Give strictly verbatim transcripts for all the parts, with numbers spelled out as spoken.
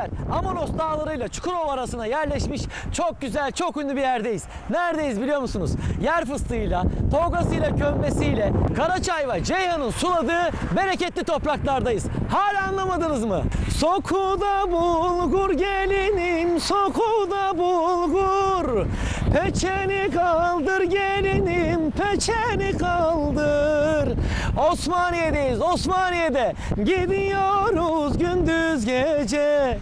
Amoros dağlarıyla Çukurova arasına yerleşmiş çok güzel, çok ünlü bir yerdeyiz. Neredeyiz biliyor musunuz? Yer fıstığıyla, tolgasıyla, kömbesiyle, Karaçay ve Ceyhan'ın suladığı bereketli topraklardayız. Hala anlamadınız mı? Sokuda bulgur gelinim, sokuda bulgur. Peçeni kaldır gelinim, peçeni kaldır. Osmaniye'deyiz, Osmaniye'de gidiyoruz gündüz gece.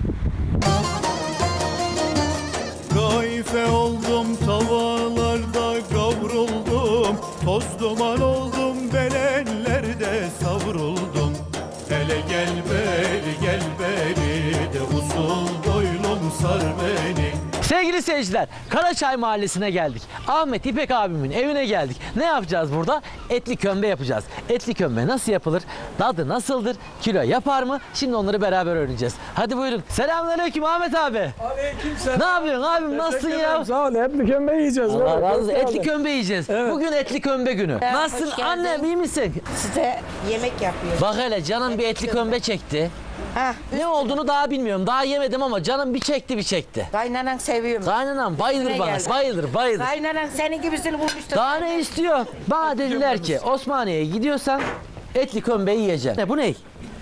Kayfe oldum, tavalarda kavruldum, toz duman oldum, belenlerde savruldum. Hele gel beri, gel beri de usul boylum sar beni. Sevgili seyirciler, Karaçay Mahallesi'ne geldik. Ahmet İpek abimin evine geldik. Ne yapacağız burada? Etli kömbe yapacağız. Etli kömbe nasıl yapılır? Tadı nasıldır? Kilo yapar mı? Şimdi onları beraber öğreneceğiz. Hadi buyurun. Selamünaleyküm Ahmet abi. Aleykümselam. Ne yapıyorsun abim? Nasılsın ya? Sağ ol. Etli kömbe yiyeceğiz. Allah Evet, razı olsun. hoş Etli geldin. kömbe yiyeceğiz. Evet. Bugün etli kömbe günü. Evet, Nasılsın hoş geldin. annem, iyi misin? Size yemek yapıyorum. Bak hele canım bir etli kömbe çekti. Ha, Ne olduğunu daha bilmiyorum. Daha yemedim ama canım bir çekti bir çekti. kaynanan seviyorum. Kaynanam bayılır Ne bana. geldi? Bayılır bayılır. Kaynanan senin gibisini bulmuştur. Daha ne istiyor? Bana dediler ki Osmaniye'ye gidiyorsan etli kömbeyi yiyeceksin. Ne bu ne?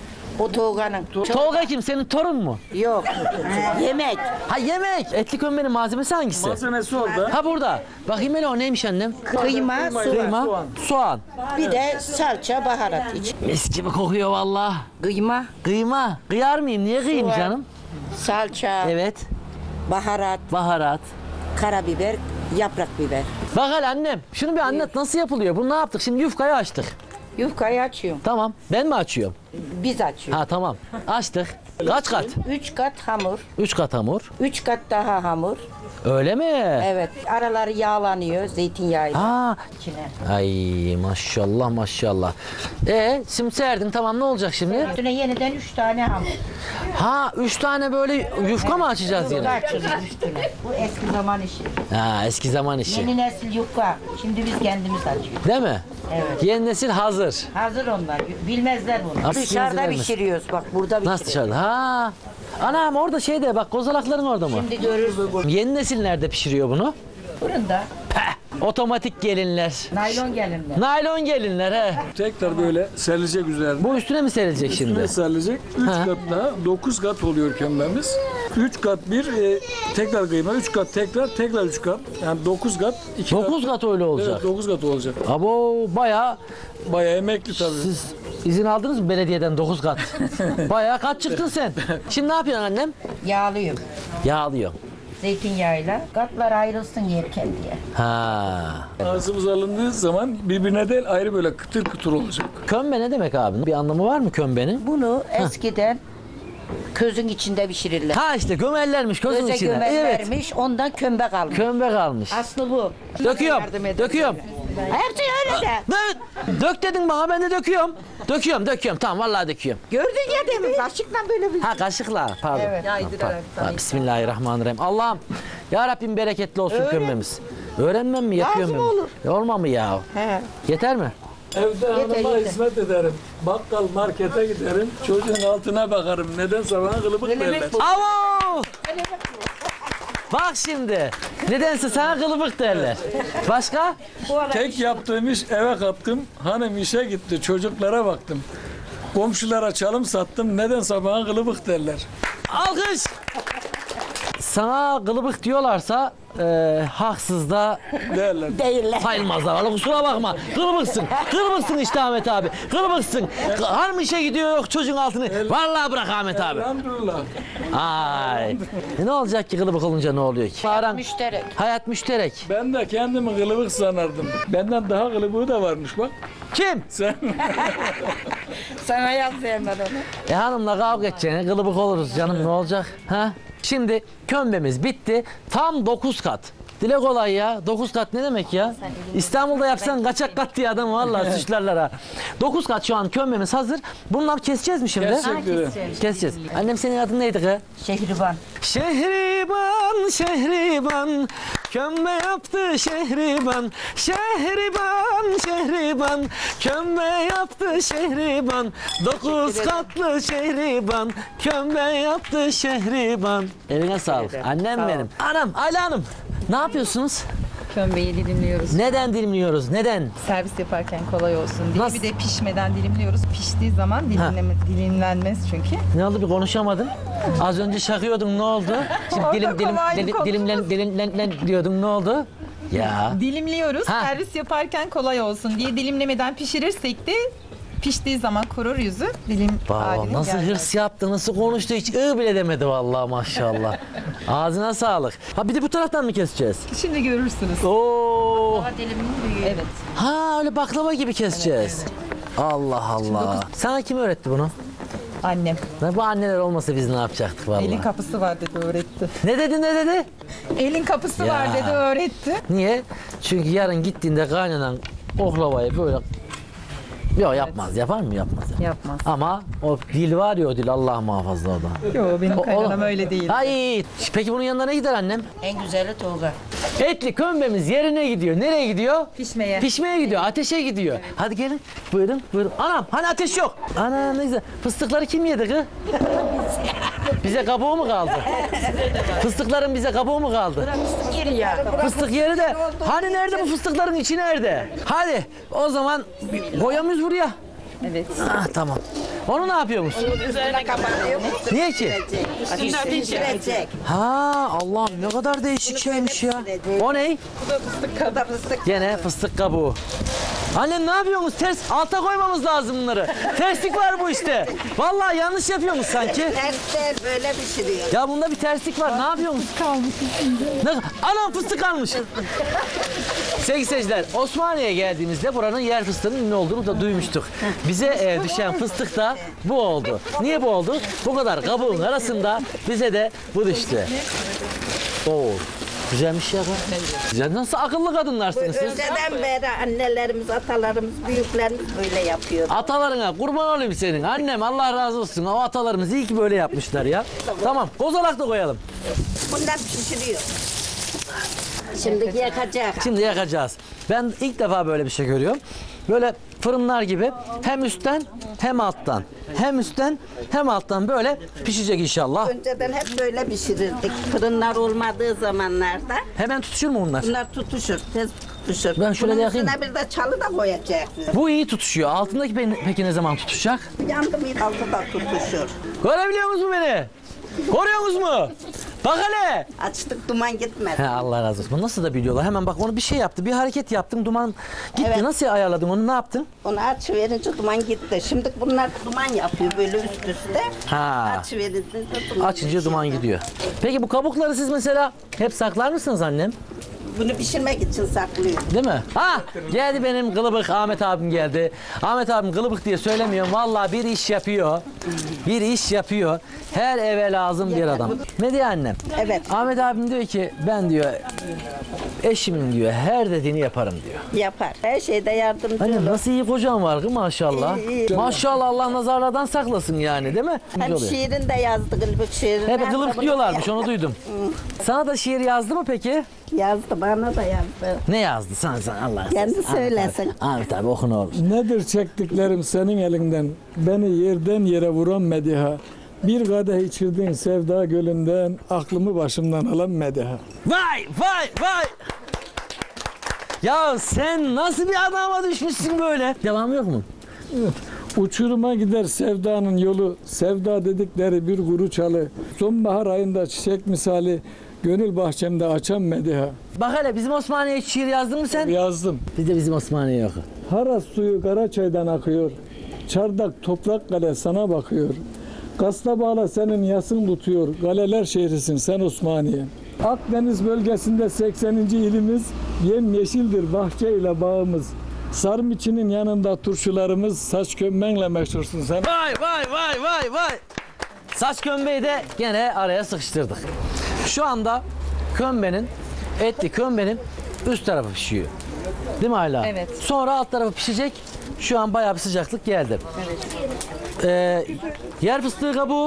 O Tolga'nın. Tolga kim? Senin torun mu? Yok. Yemek. Ha yemek. Etli kömbenin malzemesi hangisi? Malzemesi orada. Ha burada. Bakayım hele o neymiş annem? Kıyma, soğan. Kıyma, soğan. soğan. Bir de salça, baharat iç. Mis gibi kokuyor vallahi. Kıyma, Kıyma. Kıyar mıyım? Niye kıyayım Soğan. canım? salça, Evet. baharat, Baharat. karabiber, yaprak biber. Bak hele annem. Şunu bir anlat. Nasıl yapılıyor? Bunu ne yaptık? Şimdi yufkayı açtık. Yufkayı açıyorum. Tamam. Ben mi açıyorum? Biz açıyoruz. Ha tamam. Açtık. Kaç kat? Üç kat hamur. Üç kat hamur. Üç kat daha hamur. Öyle mi? Evet. Araları yağlanıyor zeytinyağıyla Ha. içine. Ay maşallah maşallah. E şimdi serdin tamam ne olacak şimdi? Üstüne yeniden üç tane hamur. Ha üç tane böyle yufka mı açacağız Yufka yine? açıyoruz üstüne. Bu eski zaman işi. Ha eski zaman işi. Yeni nesil yufka. Şimdi biz kendimiz açıyoruz. Değil mi? Evet. Yeni nesil hazır. Hazır onlar. Bilmezler bunu. Nasıl Dışarıda bilmezler? pişiriyoruz. Bak burada pişiriyoruz. Nasıl dışarıda? Ha. Anam orada şeyde bak kozalakların orada mı? Şimdi görürsün. Yeni nesil nerede pişiriyor bunu? Fırında. Peh, otomatik gelinler. Naylon gelinler. Naylon gelinler he. Tekrar böyle serilecek üzerine. Bu üstüne mi serilecek şimdi? Üstüne serilecek. Üç Ha. kat daha. Dokuz kat oluyor kömbemiz. Üç kat bir e, tekrar kıyma. Üç kat tekrar. Tekrar üç kat. Yani dokuz kat. iki Dokuz kat öyle olacak. Evet dokuz kat olacak. Abo bayağı Bayağı emekli tabii. siz izin aldınız mı belediyeden dokuz kat? Bayağı kaç çıktın sen? Şimdi ne yapıyorsun annem? Yağlıyorum. Yağlıyor. Zeytinyağıyla. Katlar ayrılsın yerken diye. Ha. Ağzımız alındığı zaman birbirine değil ayrı böyle kıtır kıtır olacak. Kömbe ne demek abi? Bir anlamı var mı kömbenin? Bunu eskiden közün içinde pişirirler. Ha işte gömerlermiş közün Köze içine. Evet. gömerlermiş. Ondan kömbe kalmış. Kömbe kalmış. Aslı bu. Döküyorum. Yardım edin. Döküyorum. Hepsi öyle de. Dök, dök dedin bana ben de döküyorum. Döküyorum döküyorum tamam vallahi döküyorum. Gördün ya demin kaşıkla böyle bir. Ha kaşıkla pardon. Evet. Pardon, pardon. Bismillahirrahmanirrahim. Allah'ım ya Rabbim bereketli olsun Öğren. kömbemiz. Öğrenmem mi yapıyorum Lazım ben? olur. E, olma mı ya? He. Yeter mi? Evde hanıma yeter. hizmet ederim. Bakkal markete giderim. Çocuğun altına bakarım. Neden sabah kılıbık derler. Avo! Bak şimdi. Nedense sana kılıbık derler. Başka? Tek yaptığım iş eve kalktım. Hanım işe gitti. Çocuklara baktım. Komşulara çalım sattım. Neden sabahın kılıbık derler. Alkış. Sana kılıbık diyorlarsa e, haksız da Derler. Değiller. sayılmazlar. Vallahi kusura bakma. Kılıbıksın. Kılıbıksın işte Ahmet abi. Kılıbıksın. Hanım işe gidiyor yok çocuğun altını. Vallahi bırak Ahmet abi. Elhamdülillah. Ay. E ne olacak ki kılıbık olunca ne oluyor ki? Aran, Müşterek. hayat müşterek. Ben de kendimi kılıbık sanardım. Benden daha kılıbığı da varmış bak. Kim? Sen Sana yazayım ben onu. E hanımla kavga edeceğine kılıbık oluruz canım ne olacak? Ha? Şimdi kömbemiz bitti. Tam dokuz kat. Dile kolay ya. dokuz kat ne demek ya? İstanbul'da yapsan kaçak kat diye adam vallahi suçlarlar ha. dokuz kat şu an kömbemiz hazır. Bunları keseceğiz mi şimdi? gerçekten. Keseceğiz. Annem senin adın neydi kız? Şehriban. Şehriban, Şehriban, kömbe yaptı Şehriban, Şehriban, Şehriban, kömbe yaptı Şehriban, dokuz katlı Şehriban, kömbe yaptı Şehriban. Eline sağlık. Annem benim. Anam, Ayla Hanım. Ne yapıyorsunuz? Kömbeyi dilimliyoruz. Neden dilimliyoruz? Neden? Servis yaparken kolay olsun diye. Nasıl? Bir de pişmeden dilimliyoruz. Piştiği zaman dilimleme, dilimlenmez çünkü. Ne oldu, bir konuşamadın? Az önce şakıyordun, ne oldu? Şimdi Orada dilim dilim kolaydı dilim, konuşması. dilimlen dilimlen diyordun, ne oldu? Ya. Dilimliyoruz. Ha. Servis yaparken kolay olsun diye dilimlemeden pişirirsek de piştiği zaman kurur yüzü. Dilim Baba haline nasıl gelmez. hırs yaptı, nasıl konuştu, hiç ı bile demedi vallahi, maşallah. Ağzına sağlık. Ha bir de bu taraftan mı keseceğiz? Şimdi görürsünüz. Oo. Evet. Ha öyle baklava gibi keseceğiz. Allah Allah. Sana kim öğretti bunu? Annem. Lan bu anneler olmasa biz ne yapacaktık vallahi? Elin kapısı var dedi öğretti. Ne dedi ne dedi? Elin kapısı Ya. var dedi öğretti. Niye? Çünkü yarın gittiğinde kaynanan oklavayı böyle... Yok yapmaz. Yapar mı? Yapmaz. Yapmaz. Ama o dil var ya, o dil Allah muhafaza o da. Yo benim O- kaynanam o- öyle değil. Ay, peki bunun yanına ne gider annem? En güzeli Tolga. Etli kömbemiz yerine gidiyor. Nereye gidiyor? Pişmeye. Pişmeye gidiyor. Ateşe gidiyor. Hadi gelin. Buyurun. Buyurun. Anam hani ateş yok. Ana ne güzel. Fıstıkları kim yedi kız? Bize kabuğu mu kaldı? Fıstıkların bize kabuğu mu kaldı? Fıstık yeri de. Hani nerede bu fıstıkların içi nerede? Hadi o zaman koyamıyoruz buraya. Evet. Ah, tamam. Onu ne yapıyormuş? Üstüne kapatıyoruz. Niye ki? Pişirecek. Ha Allah'ım ne kadar değişik şeymiş ya. O ne? Bu da fıstık. Gene fıstık kabuğu. Annem ne yapıyorsunuz? Ters alta koymamız lazım bunları. Terslik var bu işte. Vallahi yanlış yapıyorsunuz sanki. Tersler böyle pişiriyor. Ya bunda bir terslik var. Ne yapıyorsunuz? Kalmış ne? Anam fıstık kalmış. Sevgili seyirciler, Osmaniye'ye geldiğimizde buranın yer fıstığının ünlü olduğunu da duymuştuk. Bize e, düşen fıstık da bu oldu. Niye bu oldu? Bu kadar kabuğun arasında bize de bu düştü. Oo. Güzelmiş ya. Güzel. Nasıl akıllı kadınlarsınız siz? Önceden beri annelerimiz, atalarımız, büyüklerimiz böyle yapıyor. Atalarına kurban olayım senin. Annem Allah razı olsun. O atalarımız iyi ki böyle yapmışlar ya. Tamam. Kozalak da koyalım. Bunlar pişiriyor. Şimdi yakacak. Şimdi yakacağız. Ben ilk defa böyle bir şey görüyorum. Böyle fırınlar gibi hem üstten hem alttan. Hem üstten hem alttan böyle pişecek inşallah. Önceden hep böyle pişirirdik. Fırınlar olmadığı zamanlarda Hemen tutuşur mu bunlar? bunlar tutuşur, tez tutuşur. Ben şöyle Bunun yakayım. üstüne bir de çalı da koyacak. Bu iyi tutuşuyor. Altındaki pe- peki ne zaman tutuşacak? Yandı mı altı da tutuşur. Görebiliyor musunuz beni? Görüyor musunuz mu? Bak hele. Açtık duman gitmedi. He, Allah razı olsun. Nasıl da biliyorlar. Hemen bak onu bir şey yaptı. Bir hareket yaptım. Duman gitti. Evet. Nasıl ayarladın onu? Ne yaptın? Onu aç verince duman gitti. Şimdi bunlar duman yapıyor böyle üst üste. Ha. Aç verince duman Açınca duman gidiyor. Peki bu kabukları siz mesela hep saklar mısınız annem? Bunu pişirmek için saklıyor. Değil mi? Ha geldi benim kılıbık Ahmet abim geldi. Ahmet abim kılıbık diye söylemiyorum. Vallahi bir iş yapıyor. Bir iş yapıyor. Her eve lazım bir adam. Ne diyor annem? Evet. Ahmet abim diyor ki ben diyor eşimin diyor her dediğini yaparım diyor. Yapar. Her şeyde yardımcı Annem olur. nasıl iyi kocan var ki maşallah. İyi, iyi. Maşallah Allah nazarlardan saklasın yani değil mi? Güzel Hem oluyor. şiirin de yazdı kılıbık şiirini. Hep Hem de kılıbık bunu diyorlarmış yap- onu duydum. Sana da şiir yazdı mı peki? Yazdı bana da yazdı. Ne yazdı? Sen sen Allah Kendi razı olsun. söylesin. Ahmet abi okun oğlum. Nedir çektiklerim senin elinden, beni yerden yere vuran mediha. Bir kadeh içirdin sevda gölünden, aklımı başımdan alan mediha. Vay vay vay. Ya sen nasıl bir adama düşmüşsün böyle? Devamı yok mu? Uçuruma gider sevdanın yolu, sevda dedikleri bir kuru çalı. Sonbahar ayında çiçek misali, gönül bahçemde açan mediha. Bak hele bizim Osmaniye'ye hiç şiir yazdın mı sen? Yazdım. Bir de bizim Osmaniye yok. Haras suyu Karaçay'dan akıyor. Çardak toprak kale sana bakıyor. Kastabağla senin yasın tutuyor. Kaleler şehrisin sen Osmaniye. Akdeniz bölgesinde sekseninci ilimiz. Yemyeşildir bahçe ile bağımız. Sarmiçinin yanında turşularımız. Saç kömmenle meşhursun sen. Vay vay vay vay vay. Saç kömbeyi de gene araya sıkıştırdık. Şu anda kömbenin, etli kömbenin üst tarafı pişiyor. Değil mi Ayla? Evet. Sonra alt tarafı pişecek. Şu an bayağı bir sıcaklık geldi. Ee, yer fıstığı kabuğu,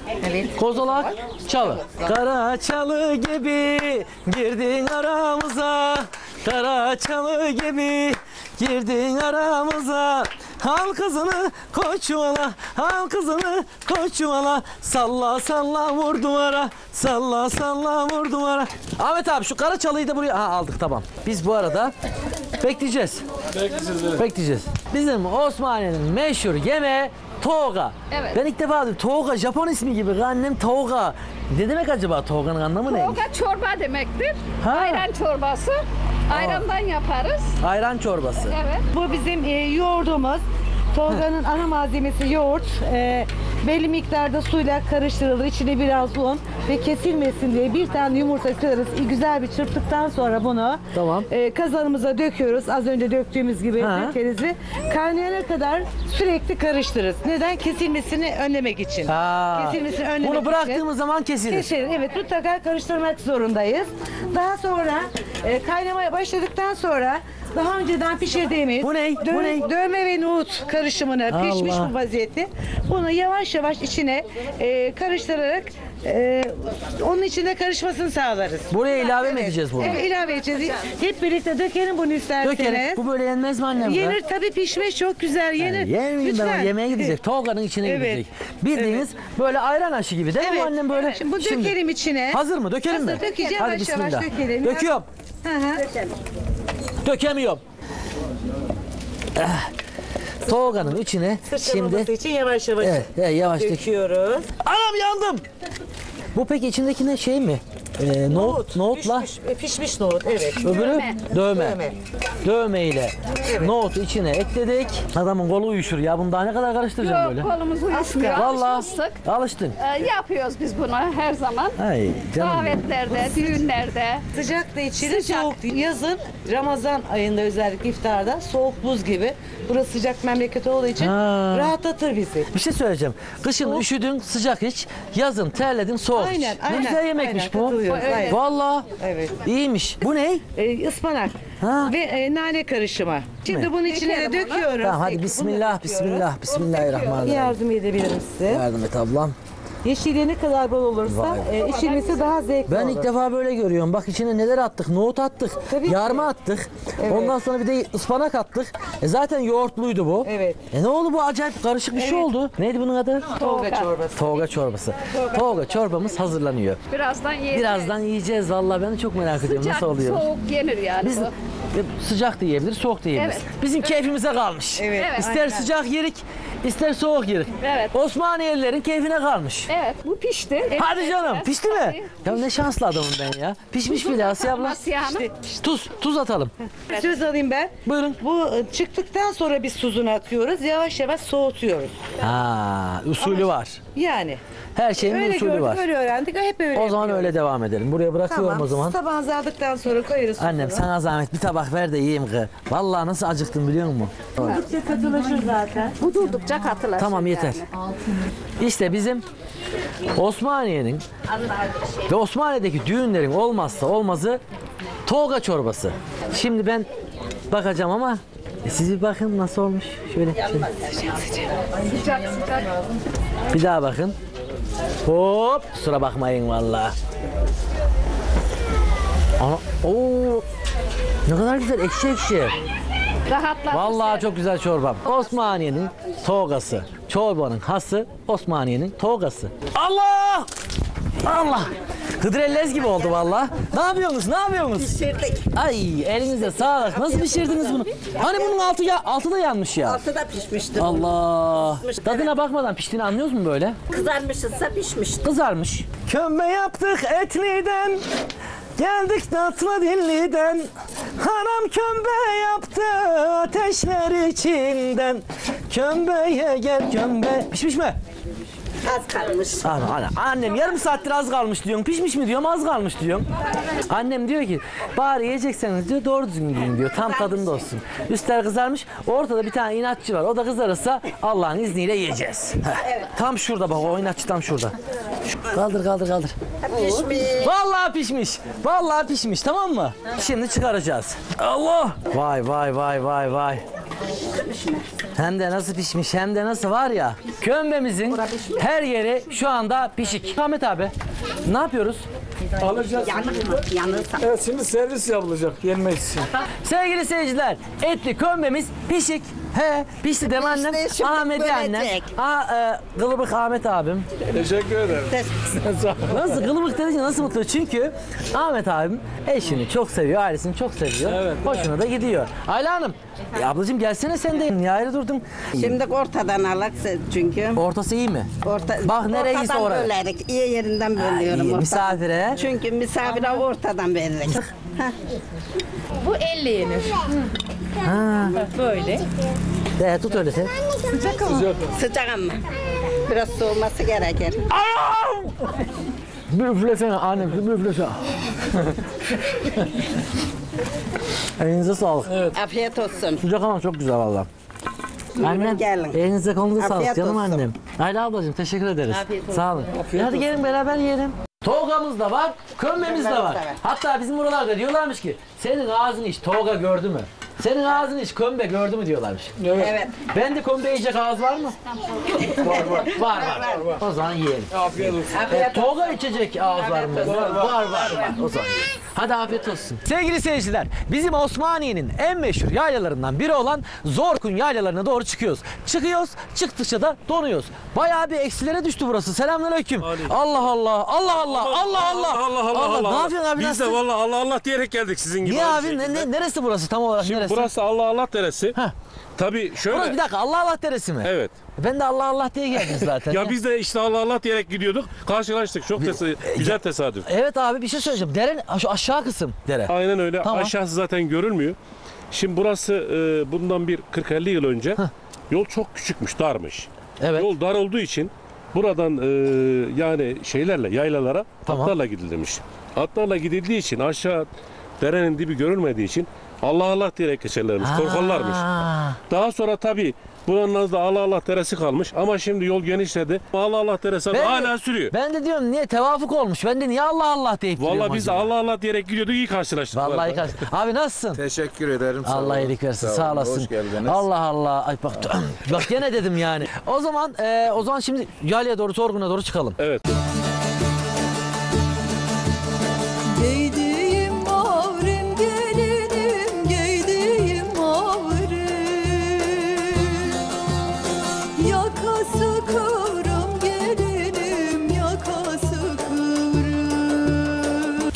Evet. Kozolak, çalı. Kara çalı gibi girdin aramıza. Kara çalı gibi girdin aramıza. Al kızını koy çuvala, al kızını koy çuvala. Salla salla vur duvara, salla salla vur duvara. Ahmet abi şu kara çalıyı da buraya ha, aldık tamam. Biz bu arada bekleyeceğiz. Bekleyeceğiz. Bekleyeceğiz. Bizim Osmaniye'nin meşhur yemeği toga. Evet. Ben ilk defa duydum. Toga Japon ismi gibi. Annem toga. Ne demek acaba toganın anlamı neymiş? Toga çorba demektir. Ha. Ayran çorbası. Ayrandan yaparız. Ayran çorbası. Evet. Bu bizim e, yoğurdumuz. Tolga'nın ana malzemesi yoğurt. E, belli miktarda suyla karıştırılır. İçine biraz un ve kesilmesin diye bir tane yumurta kırarız. E, güzel bir çırptıktan sonra bunu Tamam. e, kazanımıza döküyoruz. Az önce döktüğümüz gibi Ha. dökeriz ve kaynayana kadar sürekli karıştırırız. Neden? Kesilmesini önlemek için. Ha. Kesilmesini önlemek Bunu için. bıraktığımız zaman kesilir. Kesin, evet, mutlaka karıştırmak zorundayız. Daha sonra e, kaynamaya başladıktan sonra daha önceden pişirdiğimiz Bu ne? Bu dö- ne? dövme ve nohut karışımını Allah. pişmiş bu vaziyeti. Bunu yavaş yavaş içine e, karıştırarak e, onun içine karışmasını sağlarız. Buraya ilave mi edeceğiz bunu? Evet, ilave edeceğiz. Hep birlikte dökelim bunu isterseniz. Dökelim. Bu böyle yenmez mi annem? be? Yenir tabii, pişmiş çok güzel yenir. Yemeyeyim ben. Yemeğe gidecek. Toganın içine Evet. gidecek. Bildiğiniz böyle ayran aşı gibi değil mi Evet. annem böyle? Şimdi bu dökelim içine. Hazır mı? Dökelim Hazır, mi? dökeceğim. Hadi Yavaş yavaş bismillah. dökelim. Döküyorum. Hı hı. Dökemiyorum. Eh. Toganın içine Sıçramaması şimdi için yavaş yavaş evet, evet, yavaş dök. döküyoruz. Anam yandım. Bu peki içindeki ne şey mi? Ee, nohut, nohutla Pişmiş, e, pişmiş nohut, evet. öbürü Dövme. dövme. Dövme. Dövme ile nohutu içine ekledik. Adamın kolu uyuşur ya. Bunu daha ne kadar karıştıracağım böyle? Yok, kolumuz uyuşmuyor. Vallahi Alışmıştık. alıştın. Ee, yapıyoruz biz bunu her zaman. Ay canım. Davetlerde, düğünlerde. Sıcak da içilir, Sıcak. soğuk değil. Yazın, Ramazan ayında özellikle iftarda soğuk buz gibi. Burası sıcak memleket olduğu için Ha. rahatlatır bizi. Bir şey söyleyeceğim. Kışın üşüdün sıcak iç. Yazın terledin soğuk iç. Aynen, Ne aynen. güzel yemekmiş Aynen, bu. katılıyorum, aynen. Vallahi Evet. iyiymiş. Bu ne? Ee, ıspanak Ha. ve e, nane karışımı. Şimdi Mi? bunun içine de Dökelim onu. döküyoruz. Tamam hadi Bunu bismillah döküyoruz. bismillah bismillahirrahmanirrahim. Yardım edebilirim size. Yardım et ablam. Yeşilliği ne kadar bol olursa Vay. e, içilmesi daha zevkli Ben olur. ilk defa böyle görüyorum. Bak içine neler attık? Nohut attık. Tabii ki. Yarma attık. Evet. Ondan sonra bir de ıspanak attık. E zaten yoğurtluydu bu. Evet. E ne oldu bu acayip karışık bir şey oldu. Neydi bunun adı? Tolga çorbası. Toga çorbası. Toga çorbamız hazırlanıyor. Birazdan yiyeceğiz. Birazdan yiyeceğiz vallahi ben de çok merak ediyorum Sıcak, nasıl oluyor. soğuk yenir yani Biz bu. e, sıcak da yiyebiliriz, soğuk da yiyebiliriz. Evet. Bizim keyfimize kalmış. Evet. Evet. İster sıcak yerik, ister soğuk yerik. Evet. Osmaniyelilerin keyfine kalmış. Evet, bu pişti. Hadi canım, Evet, pişti mi? tabii. Ya ne şanslı adamım ben ya. Pişmiş bile Asiye abla. Asiye Hanım. Tuz, tuz atalım. Söz alayım ben. Buyurun. Bu e, çıktıktan sonra biz tuzunu atıyoruz. Yavaş yavaş soğutuyoruz. Ha, usulü var. Yani. Her şeyin bir Öyle usulü gördük, var. öyle öğrendik. Hep öyle O zaman yapıyoruz. öyle devam edelim. Buraya bırakıyorum Tamam. o zaman. Tabağınızı aldıktan sonra koyarız. Annem tuzunu. sana zahmet bir tabak ver de yiyeyim kız. Vallahi nasıl acıktım biliyor musun? Gittikçe katılaşır zaten. Bu durdukça katılaşır. Tamam yeter. yani. İşte bizim Osmaniye'nin ve Osmaniye'deki düğünlerin olmazsa olmazı toga çorbası. Şimdi ben bakacağım ama e, siz bir bakın nasıl olmuş. Şöyle, şöyle. Sıcak sıcak. Bir daha bakın. Hop, kusura bakmayın vallahi. Ana, oo, ne kadar güzel ekşi ekşi. Rahatlatır. Vallahi çok güzel çorbam. Osmaniye'nin togası. Çorbanın hası Osmaniye'nin togası. Allah! Allah! Hıdrellez gibi oldu vallahi. Ne yapıyorsunuz? Ne yapıyorsunuz? Pişirdik. Ay elinize sağlık. Nasıl pişirdiniz bunu? Hani bunun altı ya altı da yanmış ya. Altı da pişmiştir. Allah! Tadına bakmadan piştiğini anlıyoruz mu böyle? Kızarmışsa pişmiştir. Kızarmış. Kömbe yaptık etliden. Geldik tatlı dilliden. Hanım kömbe yaptı ateşler içinden. Kömbeye gel kömbe. Pişmiş mi? Az kalmış. Ana, ana. Annem yarım saattir az kalmış diyorsun. Pişmiş mi diyorum az kalmış diyorsun. Annem diyor ki bari yiyecekseniz diyor doğru düzgün yiyin diyor. Tam tadında olsun. Üstler kızarmış. Ortada bir tane inatçı var. O da kızarırsa Allah'ın izniyle yiyeceğiz. Heh. Tam şurada bak o inatçı tam şurada. Şu- Kaldır kaldır kaldır. Pişmiş. Vallahi pişmiş. Vallahi pişmiş tamam mı? Şimdi çıkaracağız. Allah! Vay vay vay vay vay. Hem de nasıl pişmiş, hem de nasıl var ya. Kömbemizin her yeri şu anda pişik. Ahmet abi, ne yapıyoruz? Alacağız. Yanık mı? Yanırsa. Evet, şimdi servis yapılacak yenmek için. Sevgili seyirciler, etli kömbemiz pişik. He, pişti değil mi annem? İşte şimdi Ahmet'i annem. bölecek. Ha, e, Kılıbık Ahmet abim. Teşekkür ederim. Nasıl kılıbık dedince nasıl mutlu? Çünkü Ahmet abim eşini çok seviyor, ailesini çok seviyor. Evet. Hoşuna da gidiyor. Ayla Hanım, e, ablacığım gelsene sen de. Niye ayrı durdun? Şimdi ortadan alak çünkü. Ortası iyi mi? Orta, Bak nereye ortadan oraya. bölerik. İyi yerinden bölüyorum. iyi, ortadan. misafire. Çünkü misafire ortadan veririz. Bu elle yenir. Ha. Böyle. De, tut öyle sen. Sıcak ama. Sıcak ama. Biraz soğuması gerekir. Bir üflesene annem, bir üflesene. Elinize sağlık. Afiyet olsun. Sıcak ama çok güzel valla. Annem, gelin. elinize kolunuza sağlık Afiyet canım olsun. annem. Ayla ablacığım teşekkür ederiz. Afiyet olsun. Sağ olun. Hadi gelin beraber yiyelim. Toğamız da var, kömbemiz de var. Kömbemiz de var. Hatta bizim buralarda diyorlarmış ki senin ağzın hiç toğga gördü mü? Senin ağzın hiç kömbe gördü mü diyorlarmış. Evet. Ben de kömbe yiyecek ağız var mı? var var. Var var. O zaman yiyelim. Afiyet olsun. E, Afiyet olsun. toga içecek ağız var mı? Var var var. var. O zaman yiyelim. Hadi afiyet olsun. Sevgili seyirciler, bizim Osmaniye'nin en meşhur yaylalarından biri olan Zorkun yaylalarına doğru çıkıyoruz. Çıkıyoruz, çıktıkça da donuyoruz. Bayağı bir eksilere düştü burası. Selamünaleyküm. Allah Allah, Allah Allah, Allah Allah. Allah Allah Allah. Ne yapıyorsun abi? Biz nasılsın? de vallahi Allah Allah diyerek geldik sizin gibi. Niye aynı abi? Ne, şekilde. ne- neresi burası tam olarak? Şimdi neresi? burası Allah Allah deresi. Heh. Tabii şöyle. Burası bir dakika Allah Allah deresi mi? Evet. Ben de Allah Allah diye geldim zaten. Ya biz de işte Allah Allah diyerek gidiyorduk. Karşılaştık. Çok tesa- güzel tesadüf. Evet abi bir şey söyleyeceğim. Derenin şu aşağı kısım dere. Aynen öyle. Tamam. Aşağısı zaten görülmüyor. Şimdi burası e, bundan bir kırk elli yıl önce yol çok küçükmüş, darmış. Evet. Yol dar olduğu için buradan e, yani şeylerle, yaylalara Tamam. atlarla gidilmiş. Atlarla gidildiği için aşağı derenin dibi görülmediği için Allah Allah diyerek geçerlermiş, korkarlarmış. Aa. Daha sonra tabii buranın adı Allah Allah deresi kalmış ama şimdi yol genişledi. Allah Allah deresi adı Ben de- hala sürüyor. Ben de diyorum niye tevafuk olmuş? Ben de niye Allah Allah deyip duruyorum Vallahi biz acaba? Allah Allah diyerek gidiyorduk, iyi karşılaştık. bu Vallahi arada. karşı. Abi nasılsın? Teşekkür ederim. sağ Allah olun. iyilik versin. Sağ Sağ olun, olasın. Hoş geldiniz. Allah Allah. Ay bak bak gene dedim yani. O zaman e, o zaman şimdi Yalya'ya doğru Torgun'a doğru çıkalım. Evet. Giydiğim mavrim gelinim, giydiğim mavrim. Yakası kıvrım gelinim, yakası kıvrım.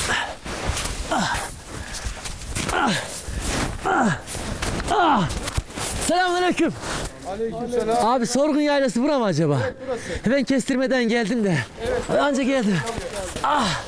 Selamünaleyküm. Aleykümselam. Abi Sorgun Yaylası bura mı acaba? Evet burası. Ben kestirmeden geldim de. Evet. Anca geldim. Ah.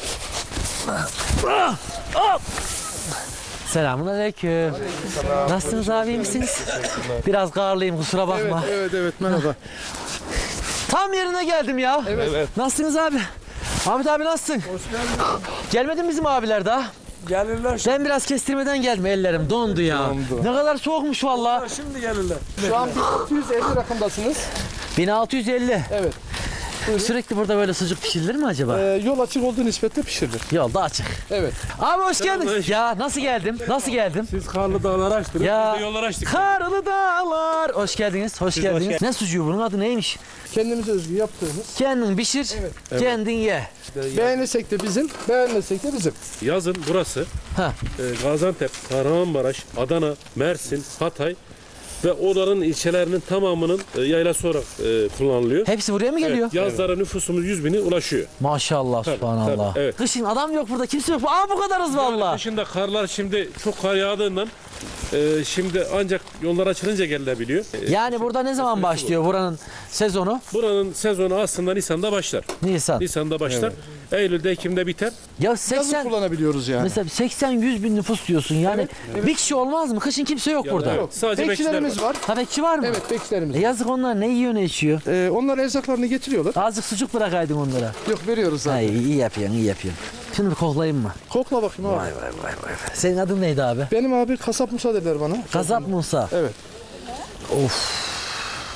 Ah. Ah. Selamünaleyküm. Nasılsınız abi, iyi misiniz? Biraz karlıyım kusura bakma. Evet evet merhaba. Tam yerine geldim ya. Evet. Nasılsınız abi? Ahmet abi nasılsın? Hoş geldin. Gelmedin bizim abiler daha. Gelirler şimdi. Ben biraz kestirmeden geldim, ellerim dondu ya. Dondu. Ne kadar soğukmuş valla. Şimdi gelirler. Şu an bin altı yüz elli rakımdasınız. bin altı yüz elli. Evet. Sürekli burada böyle sucuk pişirilir mi acaba? Ee, yol açık olduğu nispetle pişirilir. Yolda açık. Evet. Abi hoş geldin. Selamünaleyküm. Ya nasıl geldim? Nasıl geldim? Siz karlı dağları açtınız, Ya biz de yolları açtık. Karlı Dağlar. Hoş geldiniz. Hoş Siz geldiniz. hoş geldiniz. Ne sucuğu bunun adı neymiş? Kendimize özgü yaptığımız. Kendin pişir, kendin ye. Beğenirsek de bizim, beğenmesek de bizim. Yazın burası Ha. e, Gaziantep, Kahramanmaraş, Adana, Mersin, Hatay ve oranın ilçelerinin tamamının e, yaylası olarak e, kullanılıyor. Hepsi buraya mı geliyor? Evet, yazlara nüfusumuz yüz bine ulaşıyor. Maşallah, Tabii, subhanallah. tabii, evet. Kışın adam yok burada, kimse yok. Aa bu kadarız valla. Dışında karlar şimdi çok kar yağdığından e, şimdi ancak yollar açılınca gelinebiliyor. E, Yani burada ne zaman başlıyor buranın sezonu? Buranın sezonu aslında Nisan'da başlar. Nisan. Nisan'da başlar. Eylül'de, Ekim'de biter. Ya Yazın seksen kullanabiliyoruz yani. mesela seksen yüz bin nüfus diyorsun yani. Bir kişi olmaz mı? Kışın kimse yok burada. Evet, Yok. sadece Bekçilerimiz bekçiler var. Ha bekçi var mı? Evet bekçilerimiz E var. yazık onlar ne yiyor ne içiyor. Ee, onlar erzaklarını getiriyorlar. Azıcık sucuk bırakaydın onlara. Yok veriyoruz zaten. Ha, iyi, iyi yapıyorsun, iyi yapıyorsun. Şimdi bir koklayayım mı? Kokla bakayım abi. Vay vay vay vay. Senin adın neydi abi? Benim abi kasap Musa dediler bana. Kasap Musa. Evet. Of.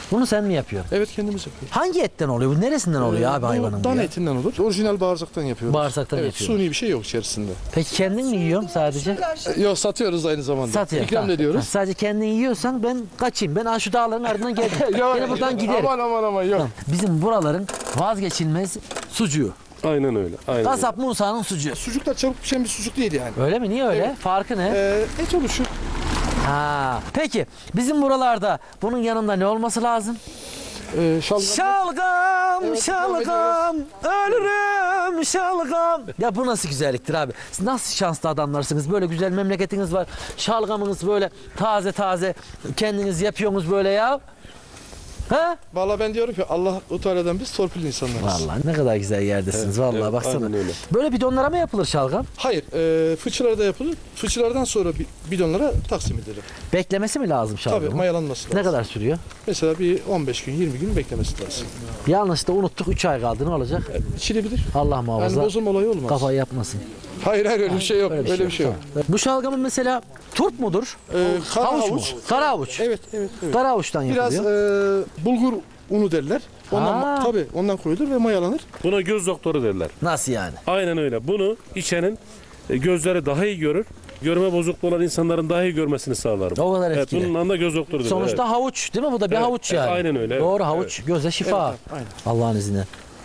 Bunu sen mi yapıyorsun? Evet, kendimiz yapıyoruz. Hangi etten oluyor? Bu neresinden oluyor abi Bu hayvanın? Dan ya? etinden olur. Orijinal bağırsaktan yapıyoruz. Bağırsaktan evet, yapıyoruz. Suni bir şey yok içerisinde. Peki kendin mi yiyorsun sadece? E, Yok, satıyoruz aynı zamanda. Satıyor. İkram tamam. ediyoruz. Ha, sadece kendin yiyorsan ben kaçayım. Ben ha şu dağların ardından gel. Gene buradan giderim. Aman aman aman yok. Tamam. Bizim buraların vazgeçilmez sucuğu. Aynen öyle. Aynen öyle. Kasap Musa'nın sucuğu. Sucuk da çabuk pişen bir sucuk değil yani. Öyle mi? Niye öyle? Evet. Farkı ne? Ee, et oluşu. Ha. Peki bizim buralarda bunun yanında ne olması lazım? Ee, şalgam. Şalgam, Evet, şalgam, ölürüm şalgam. Ya bu nasıl güzelliktir abi? Siz nasıl şanslı adamlarsınız? Böyle güzel memleketiniz var. Şalgamınız böyle taze taze kendiniz yapıyorsunuz böyle ya. Ha? Vallahi ben diyorum ki Allah Teala'dan biz torpilli insanlarız. Vallahi ne kadar güzel yerdesiniz vallahi evet, baksana. aynen öyle. Böyle bidonlara mı yapılır şalgam? Hayır, e, fıçılarda yapılır. Fıçılardan sonra bi- bidonlara taksim edilir. Beklemesi mi lazım şalgamın? Tabii mayalanması lazım. Ne kadar sürüyor? Mesela bir on beş gün, yirmi gün beklemesi lazım. Yanlışta unuttuk üç ay kaldı ne olacak? Çilebilir. Allah Yani muhafaza. bozulma olayı olmaz. Kafayı yapmasın. Hayır hayır öyle bir şey yok. Öyle Öyle bir bir şey şey, yok. Tamam. Bu şalgamın mesela turp mudur? Ee, kara Havuç, havuç. mu? Kara havuç. Evet, evet, evet. Kara havuçtan Biraz yapılıyor. e, bulgur unu derler. Ondan Ha. tabii ondan koyulur ve mayalanır. Buna göz doktoru derler. Nasıl yani? Aynen öyle. Bunu içenin e, gözleri daha iyi görür. Görme bozukluğu olan insanların daha iyi görmesini sağlar. bu. O kadar Evet, etkili. bunun adı da göz doktoru derler. Sonuçta evet. havuç değil mi? Bu da bir Evet, havuç evet, yani. aynen öyle, evet, Doğru havuç göze şifa. Evet, aynen. Allah'ın izniyle.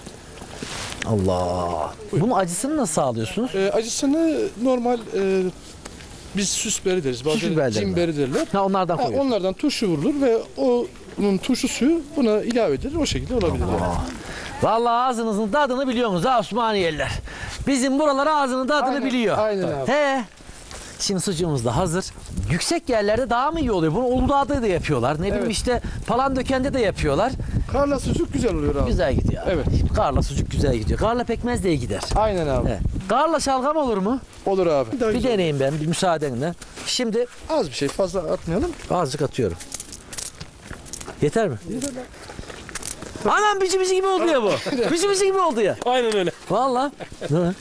Allah. Bunun acısını nasıl sağlıyorsunuz? E, acısını normal e, biz süs biberi deriz. Süs biberi Bazen cin derler. biberi derler. Ha onlardan Ha, koyuyor. onlardan turşu vurulur ve o onun turşu suyu buna ilave edilir. O şekilde olabilir. Yani. Vallahi ağzınızın tadını biliyorsunuz ha Osmaniyeliler. Bizim buralar ağzının tadını Aynen, biliyor. aynen abi. He. Şimdi sucuğumuz da hazır. Yüksek yerlerde daha mı iyi oluyor? Bunu Uludağ'da da yapıyorlar. Ne bileyim Evet. işte Palandöken'de de yapıyorlar. Karla sucuk güzel oluyor abi. Güzel gidiyor. Evet. Karla sucuk güzel gidiyor. Karla pekmez de iyi gider. Aynen abi. Evet. Karla şalgam olur mu? Olur abi. Daha Bir güzel. deneyeyim ben bir müsaadenle. Şimdi Az bir şey fazla atmayalım. azıcık atıyorum. Yeter mi? Anam bici bici gibi oldu ya bu. Bici bici gibi oldu ya. Aynen öyle. Vallahi. Hı.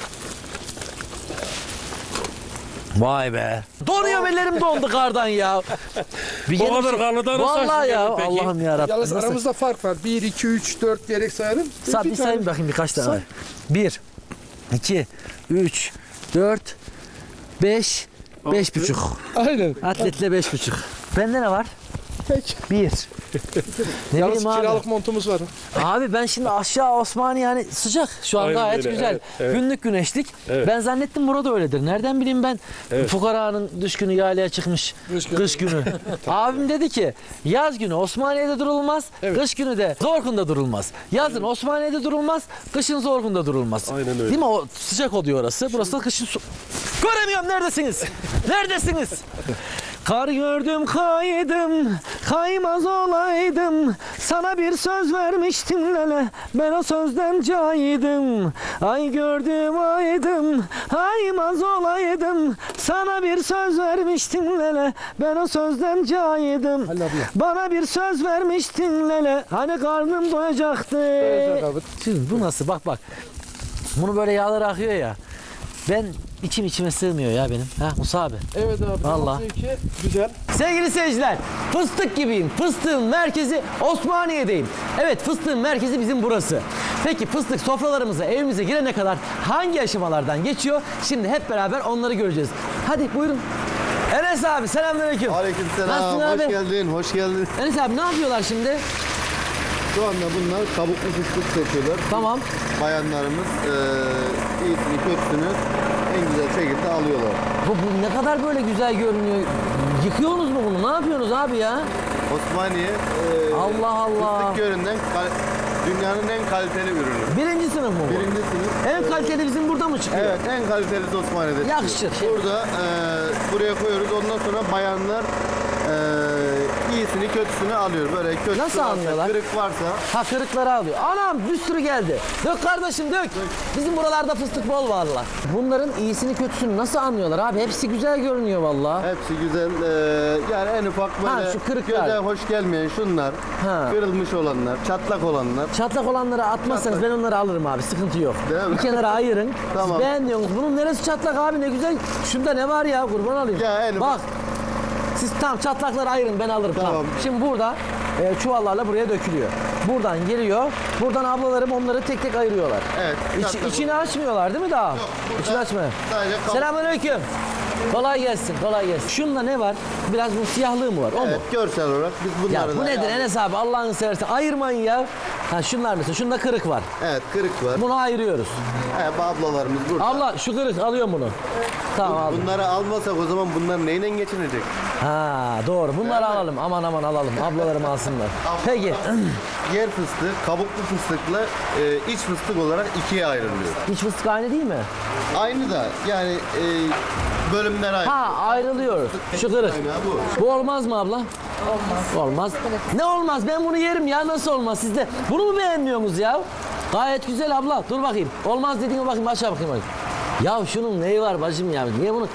Vay be. Donuyor ellerim dondu kardan ya. Bir O gelin kadar şu- karlıdan nasıl Vallahi açtın ya kendin peki? Allah'ım ya Rabbim. Yalnız Nasıl? aramızda fark var. bir, iki, üç, dört diyerek sayalım. Sa bir İki sayayım tane- bakayım birkaç tane. Say. var. Bir, iki, üç, dört, beş, beş buçuk. Aynen. Atletle beş buçuk. Bende ne var? Peki. Bir. Ne Yalnız bileyim abi. kiralık montumuz var. Abi ben şimdi aşağı Osmaniye yani sıcak. Şu an Aynen gayet öyle, güzel. evet, evet. Günlük güneşlik. Evet. Ben zannettim burada öyledir. Nereden bileyim ben Evet. fukaranın dış günü yaylaya çıkmış. Kış günü. Kış günü. Abim dedi ki yaz günü Osmaniye'de durulmaz. Evet. Kış günü de Zorkun'da durulmaz. Yazın Osmaniye'de durulmaz. Kışın Zorkun'da durulmaz. Aynen öyle. Değil mi? O sıcak oluyor orası. Burası da kışın su... Göremiyorum neredesiniz? Neredesiniz? Kar gördüm kaydım, kaymaz olaydım. Sana bir söz vermiştim lele, ben o sözden caydım. Ay gördüm aydım, kaymaz olaydım. Sana bir söz vermiştim lele, ben o sözden caydım. Bana bir söz vermiştin lele, hani karnım doyacaktı. Doyacak abi. Şimdi bu nasıl? Bak bak. Bunu böyle yağlar akıyor ya. Ben içim içime sığmıyor ya benim. Ha Musa abi. Evet abi. Vallahi. iki, güzel. Sevgili seyirciler, fıstık gibiyim. Fıstığın merkezi Osmaniye'deyim. Evet, fıstığın merkezi bizim burası. Peki fıstık sofralarımıza, evimize girene kadar hangi aşamalardan geçiyor? Şimdi hep beraber onları göreceğiz. Hadi buyurun. Enes abi, selamünaleyküm. Aleykümselam. Nasılsın Hoş abi? geldin, hoş geldin. Enes abi ne yapıyorlar şimdi? Şu anda bunlar kabuklu fıstık seçiyorlar. Tamam. Bayanlarımız eee iyisini kötüsünü en güzel şekilde alıyorlar. Bu, bu ne kadar böyle güzel görünüyor. Yıkıyorsunuz mu bunu? Ne yapıyorsunuz abi ya? Osmaniye eee Allah Allah. fıstık yönünden kal- dünyanın en kaliteli ürünü. Birinci sınıf mı bu? Birinci sınıf. En kaliteli bizim burada mı çıkıyor? Evet, en kalitelisi Osmaniye'de çıkıyor. Yakışır. Burada eee, buraya koyuyoruz. Ondan sonra bayanlar eee iyisini kötüsünü alıyor. Böyle kötüsü Nasıl varsa, anlıyorlar? kırık varsa Ha kırıkları alıyor. Anam bir sürü geldi. Dök kardeşim dök. Bizim buralarda fıstık bol valla. Bunların iyisini kötüsünü nasıl anlıyorlar abi? Hepsi güzel görünüyor valla. hepsi güzel. Eee, yani en ufak böyle Ha, şu kırıklar. göze hoş gelmeyen şunlar. Ha. Kırılmış olanlar, çatlak olanlar. Çatlak olanları atmazsanız ben onları alırım abi. Sıkıntı yok. Değil mi? Bir kenara ayırın. Tamam. Siz beğenmiyorsunuz. Bunun neresi çatlak abi ne güzel. Şunda ne var ya kurban olayım. Ya en ufak- Bak. Siz tam çatlakları ayırın ben alırım. Tamam. Tamam. Şimdi burada e, çuvallarla buraya dökülüyor. Buradan geliyor. Buradan ablalarım onları tek tek ayırıyorlar. Evet. İç, tatlı bu. içini açmıyorlar değil mi daha? burada İçini açmıyor. sadece kabuk. Selamünaleyküm. Kolay gelsin, kolay gelsin. Şunda ne var? Biraz bu siyahlığı mı var? O mu? Evet, görsel olarak biz Ya bunları bu da nedir yani- Enes abi? Allah'ını seversen ayırmayın ya. Ha şunlar mesela. Şunda kırık var. Evet, kırık var. Bunu ayırıyoruz. Evet, bu ablalarımız burada. Abla şu kırık alıyorum bunu. Tamam aldım. Bunları almasak o zaman bunlar neyle geçinecek? Ha doğru. Bunları alalım. Aman aman alalım. Ablalarım alsınlar. Peki. Yer fıstığı, kabuklu fıstıkla e, iç fıstık olarak ikiye ayrılıyor. İç fıstık aynı değil mi? Aynı da yani e, bölümler ayrı. Ha ayrılıyoruz. Şu kırık. Aynen bu. Bu olmaz mı abla? Olmaz. Olmaz. Ne olmaz? Ben bunu yerim ya. Nasıl olmaz? Siz de bunu mu beğenmiyorsunuz ya? Gayet güzel abla. Dur bakayım. Olmaz dediğine bakayım. Aşağı bakayım. bakayım. Ya şunun neyi var bacım ya? Niye bunu?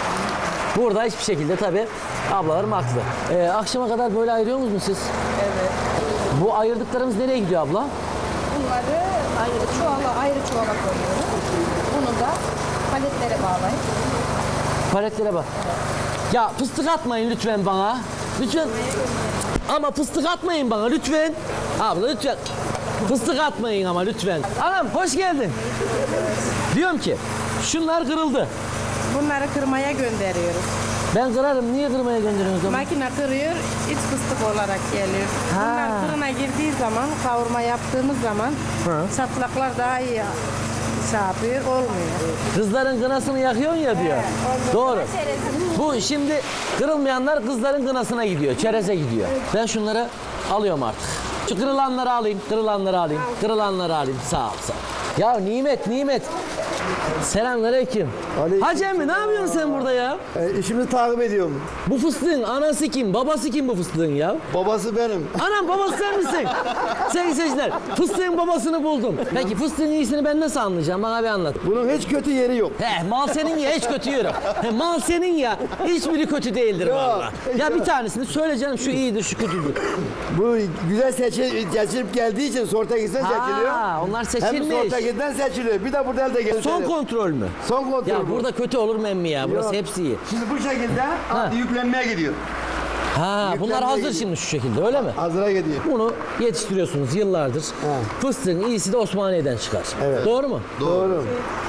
Burada hiçbir şekilde tabii ablalarım haklı. Ee, akşama kadar böyle ayırıyor musunuz siz? Evet. Bu ayırdıklarımız nereye gidiyor abla? Bunları ayrı çuvala, ayrı çuvala koyuyoruz. Bunu da paletlere bağlayıp Paletlere bak. Ya fıstık atmayın lütfen bana. Lütfen. Ama fıstık atmayın bana lütfen. Abla lütfen. Fıstık atmayın ama lütfen. Anam hoş geldin. Diyorum ki şunlar kırıldı. bunları kırmaya gönderiyoruz. Ben kırarım. Niye kırmaya gönderiyorsunuz ama? Makine kırıyor, iç fıstık olarak geliyor. Ha. Bunlar fırına girdiği zaman, kavurma yaptığımız zaman Hı. çatlaklar daha iyi şey yapıyor, olmuyor. Kızların kınasını yakıyorsun ya diyor. Doğru. Bu şimdi kırılmayanlar kızların kınasına gidiyor. Çereze gidiyor. Ben şunları alıyorum artık. Şu kırılanları alayım, kırılanları alayım, kırılanları alayım. Sağ ol, sağ ol. Ya nimet, nimet. Selamünaleyküm. Hacı emmi ne yapıyorsun sen burada ya? E, işimizi takip ediyorum. Bu fıstığın anası kim, babası kim bu fıstığın ya? Babası benim. Anam babası sen misin? Sevgili seyirciler, fıstığın babasını buldum. Peki fıstığın iyisini ben nasıl anlayacağım? Bana bir anlat. Bunun hiç kötü yeri yok. He, mal senin ya hiç kötü yürü. He, mal senin ya hiçbiri kötü değildir valla. Ya bir tanesini söyle canım şu iyidir şu kötüdür. Bu güzel seçil, seçilip geldiği için Sortekiz'den seçiliyor. Ha, onlar seçilmiş. Hem Sortekiz'den seçiliyor. Bir de burada elde geliyor. Son kontrol mü? Son kontrol. Ya bu. burada kötü olur mu emmi ya? Burası Yok. hepsi iyi. Şimdi bu şekilde artık yüklenmeye gidiyor. Ha, bunlar Yüklenmeye hazır gidiyor. şimdi şu şekilde öyle mi? Hazıra gidiyor. Bunu yetiştiriyorsunuz yıllardır. Fıstığın iyisi de Osmaniye'den çıkar. Evet. Doğru mu? Doğru.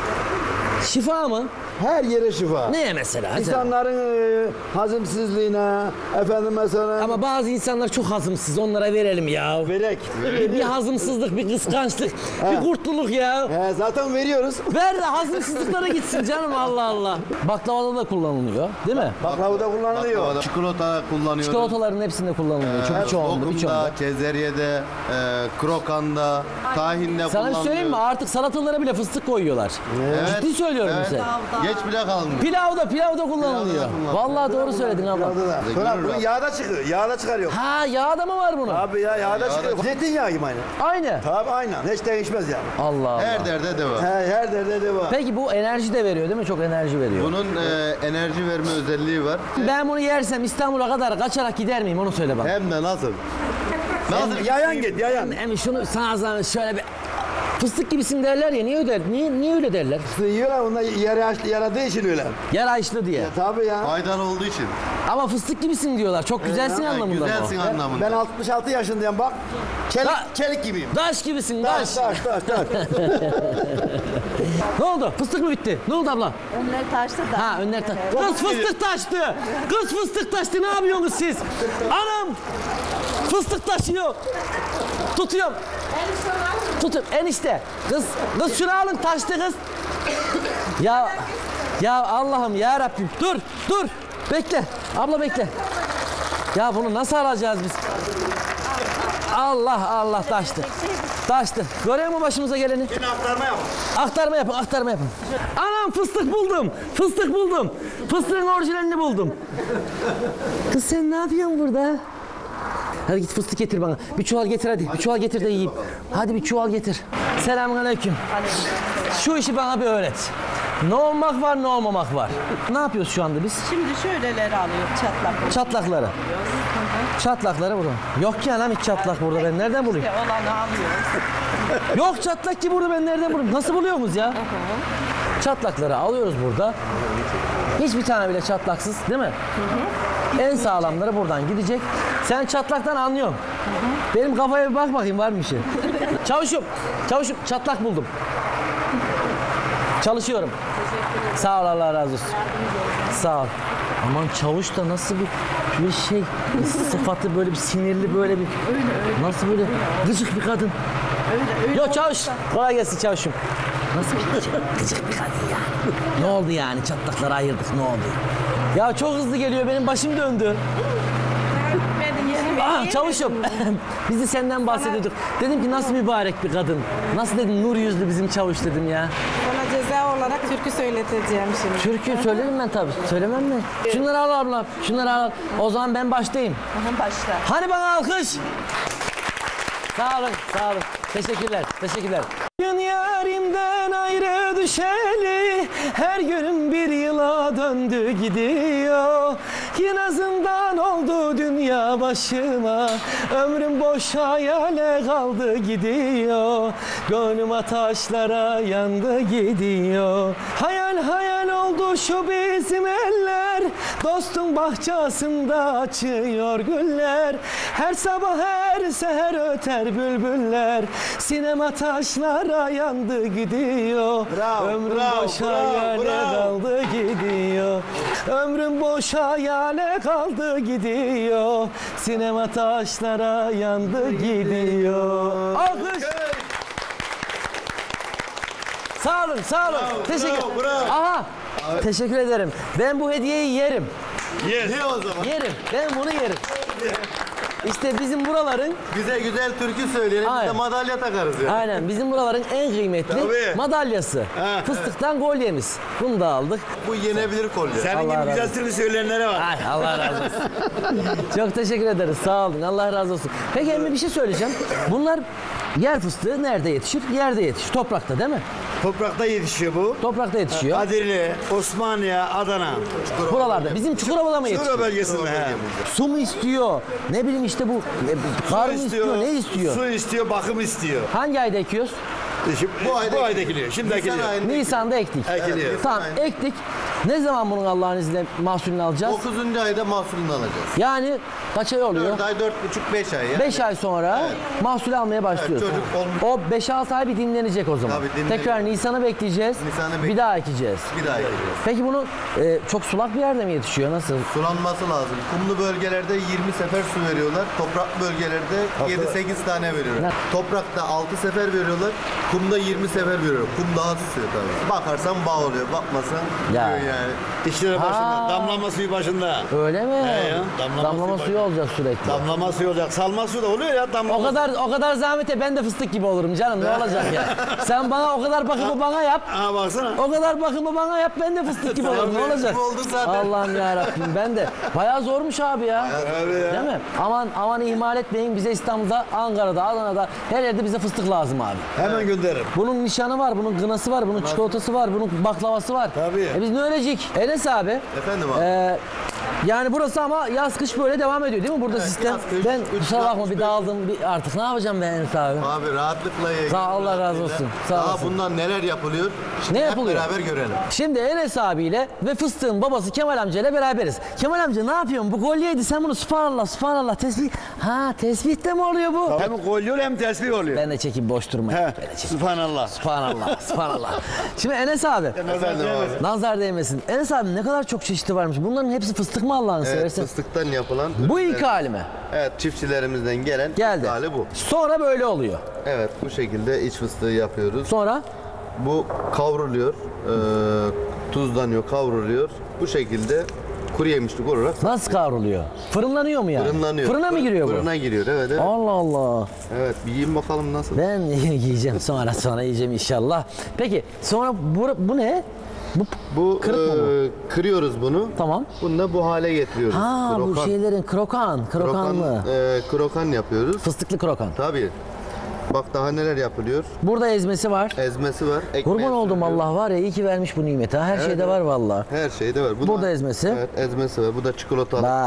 Şifa mı? Her yere şifa. Neye mesela? Hacı? İnsanların e, hazımsızlığına, efendim mesela... Ama bazı insanlar çok hazımsız. Onlara verelim ya. Verek. Bir hazımsızlık, bir kıskançlık, bir kurtluluk ya. He, zaten veriyoruz. Ver de hazımsızlıklara gitsin canım Allah Allah. Baklavada da kullanılıyor değil mi? Baklavada kullanılıyor. Baklavada, çikolata kullanıyoruz. Çikolataların hepsinde kullanılıyor. Çok Evet, çoğunluğu, lokumda, birçoğunda. kezeryede, e, krokanda, tahinde Sana bir kullanılıyor. söyleyeyim mi? Artık salatalara bile fıstık koyuyorlar. Ciddi söylüyorum Evet. size. Geç bile kalmıyor. Pilavda, pilavda kullanılıyor. Pilavda kullanılıyor. Vallahi doğru söyledin abla. Sonra bunun yağda çıkıyor. Yağda çıkarıyor. Ha yağda mı var bunun? Abi ya yağda çıkıyor. Zeytinyağı gibi aynı. Aynı. Tabii aynen. Hiç değişmez yani. Allah Allah. Her derde de var. He, her derde de var. Peki bu enerji de veriyor değil mi? Çok enerji veriyor. Bunun e, enerji verme özelliği var. Ben bunu yersem İstanbul'a kadar kaçarak gider miyim? Onu söyle bana. Hem de nasıl? Nasıl? Yayan git yayan. Hem şunu sana zahmet şöyle bir fıstık gibisin derler ya. Niye öyle, niye, niye öyle derler? Yiyorlar onlar yara, yaradığı için öyle. Yer açlı diye. Tabii ya. Faydalı olduğu için. Ama fıstık gibisin diyorlar. Çok güzelsin Ha, anlamında mı? güzelsin Ben, anlamında. ben altmış altı yaşındayım bak. Çelik, Da- çelik gibiyim. Daş gibisin daş. Taş taş taş taş. Ne oldu? Fıstık mı bitti? Ne oldu abla? Önler taştı da. Ha önler taş. Kız fıstık taştı. Kız fıstık taştı. Ne yapıyorsunuz siz? Anam! Fıstık taşıyor. Tutuyorum. Tutuyorum. Enişte. Kız, kız şunu alın taştı kız. Ya ya Allah'ım ya Rabbim. Dur, dur. Bekle. Abla bekle. Ya bunu nasıl alacağız biz? Allah Allah taştı. Taştı. Görüyor musun başımıza geleni? Yine aktarma yap. Aktarma yapın, aktarma yapın. Anam fıstık buldum. Fıstık buldum. Fıstığın orijinalini buldum. Kız sen ne yapıyorsun burada? Hadi git fıstık getir bana. Bir çuval getir hadi. Bir çuval getir de yiyeyim. Hadi bir çuval getir. Selamünaleyküm. Şu işi bana bir öğret. Ne olmak var ne olmamak var. Ne yapıyoruz şu anda biz? Şimdi şöyleleri alıyor çatlak. Çatlakları. Çatlakları burada. Yok ki anam hiç çatlak burada. Ben nereden bulayım? Olanı alıyoruz. Yok çatlak ki burada ben nereden bulayım? Nasıl buluyorsunuz ya? Çatlakları alıyoruz burada. Hiçbir tane bile çatlaksız değil mi? En sağlamları buradan gidecek. Sen çatlaktan anlıyorsun. Benim kafaya bir bak bakayım var mı bir şey? Çavuşum, çavuşum çatlak buldum. Çalışıyorum. Sağ ol, Allah razı olsun. Sağ ol. Aman çavuş da nasıl bir bir şey sıfatı, böyle bir sinirli, böyle bir nasıl böyle gıcık bir kadın. Yok çavuş. Kolay gelsin çavuşum. Nasıl bir gıcık, gıcık bir kadın ya. Ne oldu yani, çatlakları ayırdık, ne oldu? Ya çok hızlı geliyor, benim başım döndü. Ah çavuşum, bizi senden bahsediyorduk. Dedim ki nasıl mübarek bir kadın. Nasıl dedim, nur yüzlü bizim çavuş dedim ya. Sana ceza olarak türkü söyleteceğim şimdi. Türkü söylerim ben tabii, söylemem mi? Şunları al abla, şunları al. O zaman ben başlayayım. Başla. Hani bana alkış? Sağ olun, sağ olun. Teşekkürler, teşekkürler. Gün yarimden ayrı düşeli, her günüm bir yıla döndü gidiyor. Yinazından oldu dünya başıma, ömrüm boş hayale kaldı gidiyor. Gönlüm ataşlara yandı gidiyor. Hayal hayal oldu şu bizim eller, dostun bahçesinde açıyor güller. Her sabah her seher öter bülbüller, sinema taşlara yandı gidiyor. Bravo, Ömrüm bravo, boş bravo, hayale bravo. kaldı gidiyor. Ömrüm boş hayale kaldı gidiyor. Sinema taşlara yandı gidiyor. Alkış. Sağ olun, sağ olun. Bravo, Teşekkür. bravo, bravo. Aha. Teşekkür ederim. Ben bu hediyeyi yerim. Ye. Ye o zaman. Yerim. Ben bunu yerim. İşte bizim buraların Güzel güzel türkü söyleyelim, biz de Aynen. madalya takarız ya. aynen bizim buraların en kıymetli Tabii. madalyası. Ha, Fıstıktan kolyemiz. Bunu da aldık. Bu yenebilir kolye. Senin Allah gibi razı güzel olsun. türkü söyleyenlere var. Ay Allah razı olsun. Çok teşekkür ederiz. Sağ olun. Allah razı olsun. Peki Emre bir şey söyleyeceğim. Bunlar yer fıstığı nerede yetişir? Yerde yetişir. Toprakta değil mi? Toprakta yetişiyor bu. Toprakta yetişiyor. Kadirli, Osmaniye, Adana. Buralarda. Bizim Çukurova'da mı yetişiyor? Çukurova bölgesinde. he. Su mu istiyor? Ne bileyim işte bu e, kar mı istiyor? Ne istiyor? Su istiyor, bakım istiyor. Hangi ayda ekiyoruz? Şimdi, bu, ayda, bu ayda ekiliyor. Şimdi ekiliyor. Nisan'da ektik. Ekiliyor. Tamam ektik. Ne zaman bunun Allah'ın izniyle mahsulünü alacağız? dokuzuncu ayda mahsulünü alacağız. Yani kaç ay oluyor? dört ay, dört buçuk, beş ay ya. beş ay sonra mahsul almaya başlıyoruz. Evet, çocuk olmuş. O beş altı ay bir dinlenecek o zaman. Tabii, dinlenecek. Tekrar Nisan'ı bekleyeceğiz. Nisan'ı bir bekleyeceğiz. daha ekeceğiz. Bir daha ekeceğiz. Peki bunu e, çok sulak bir yerde mi yetişiyor? Nasıl? Sulanması lazım. Kumlu bölgelerde yirmi sefer su veriyorlar. Toprak bölgelerde yedi sekiz tane veriyorlar. Ne? Toprakta altı sefer veriyorlar. Kumda yirmi sefer veriyorlar. Kum daha tutuyor tabii. Bakarsan bağ oluyor. Bakmasan Ya. diyor yani. İşleri başında, Ha. damlama suyu başında. Öyle mi? He ya, damlama damlama suyu suyu olacak sürekli. Damlama suyu olacak. Salma suyu da oluyor ya damlama. O kadar o kadar zahmete ben de fıstık gibi olurum canım. Ne olacak ya? Sen bana o kadar bakımı bana yap. Ha baksana. O kadar bakımı bana yap, ben de fıstık gibi olurum. Ne Tabii, olacak? gibi oldu zaten. Allah'ım yarabbim, ben de. Bayağı zormuş abi ya. Abi ya. Değil mi? Aman aman ihmal etmeyin, bize İstanbul'da, Ankara'da, Adana'da her yerde bize fıstık lazım abi. Hemen gönderirim. Bunun nişanı var, bunun gınası var, bunun çikolatası var, bunun baklavası var. Tabii. E biz ne ölecek? Enes abi. Efendim abi. e, yani burası ama yaz kış böyle devam ediyor değil mi? Burada Evet, sistem. yaz, kış, Ben üç, kusura bakma altmış bir beş. dağıldım. Bir, artık ne yapacağım ben Enes abi? Abi rahatlıkla ye. Sağ- Allah razı olsun, sağ Daha olasın. bundan neler yapılıyor? Ne Hep yapılıyor? beraber görelim. Şimdi Enes abiyle ve fıstığın babası Kemal amcayla beraberiz. Kemal amca ne yapıyorsun? Bu kolyeydi. Sen bunu subhanallah subhanallah tesbih. Ha tesbih de mi oluyor bu? Hem kolye oluyor hem tesbih oluyor. Ben de çekeyim boş durmayın. He. Ben de çekeyim. Subhanallah. Subhanallah, subhanallah. Şimdi Enes abi, Efendim abi. nazar değmesin. Enes abi ne kadar çok çeşidi varmış. Bunların hepsi fıstık mı Allah'ını Evet, seversen? fıstıktan yapılan. Bu ürünler. ilk hali mi? Evet, çiftçilerimizden gelen Geldi. hali bu. Sonra böyle oluyor. Evet, bu şekilde iç fıstığı yapıyoruz. Sonra Bu kavruluyor, e, tuzlanıyor, kavruluyor. Bu şekilde kuru yemişlik olarak nasıl kavruluyor? Fırınlanıyor mu yani? fırınlanıyor. Fırına mı Fır- giriyor bu? Fırına giriyor, evet. Evet, Allah Allah. evet bir yiyin bakalım nasıl. Ben yiyeceğim sonra sonra yiyeceğim inşallah. Peki sonra bu, bu ne? Bu, Bu kırık mı bu? e, kırıyoruz bunu. Tamam. Bunu da bu hale getiriyoruz. Ha bu şeylerin krokan, krokanlı. krokan, e, krokan yapıyoruz. Fıstıklı krokan. Tabii. Bak daha neler yapılıyor. Burada ezmesi var. Ezmesi var. ekmeğe Kurban oldum sürüyor. Allah var ya iyi ki vermiş bu nimeti. ha. Her Evet, şeyde evet. var vallahi. Her şeyde var. Bu Burada da- ezmesi. Evet, ezmesi var. Bu da çikolatalı. Bak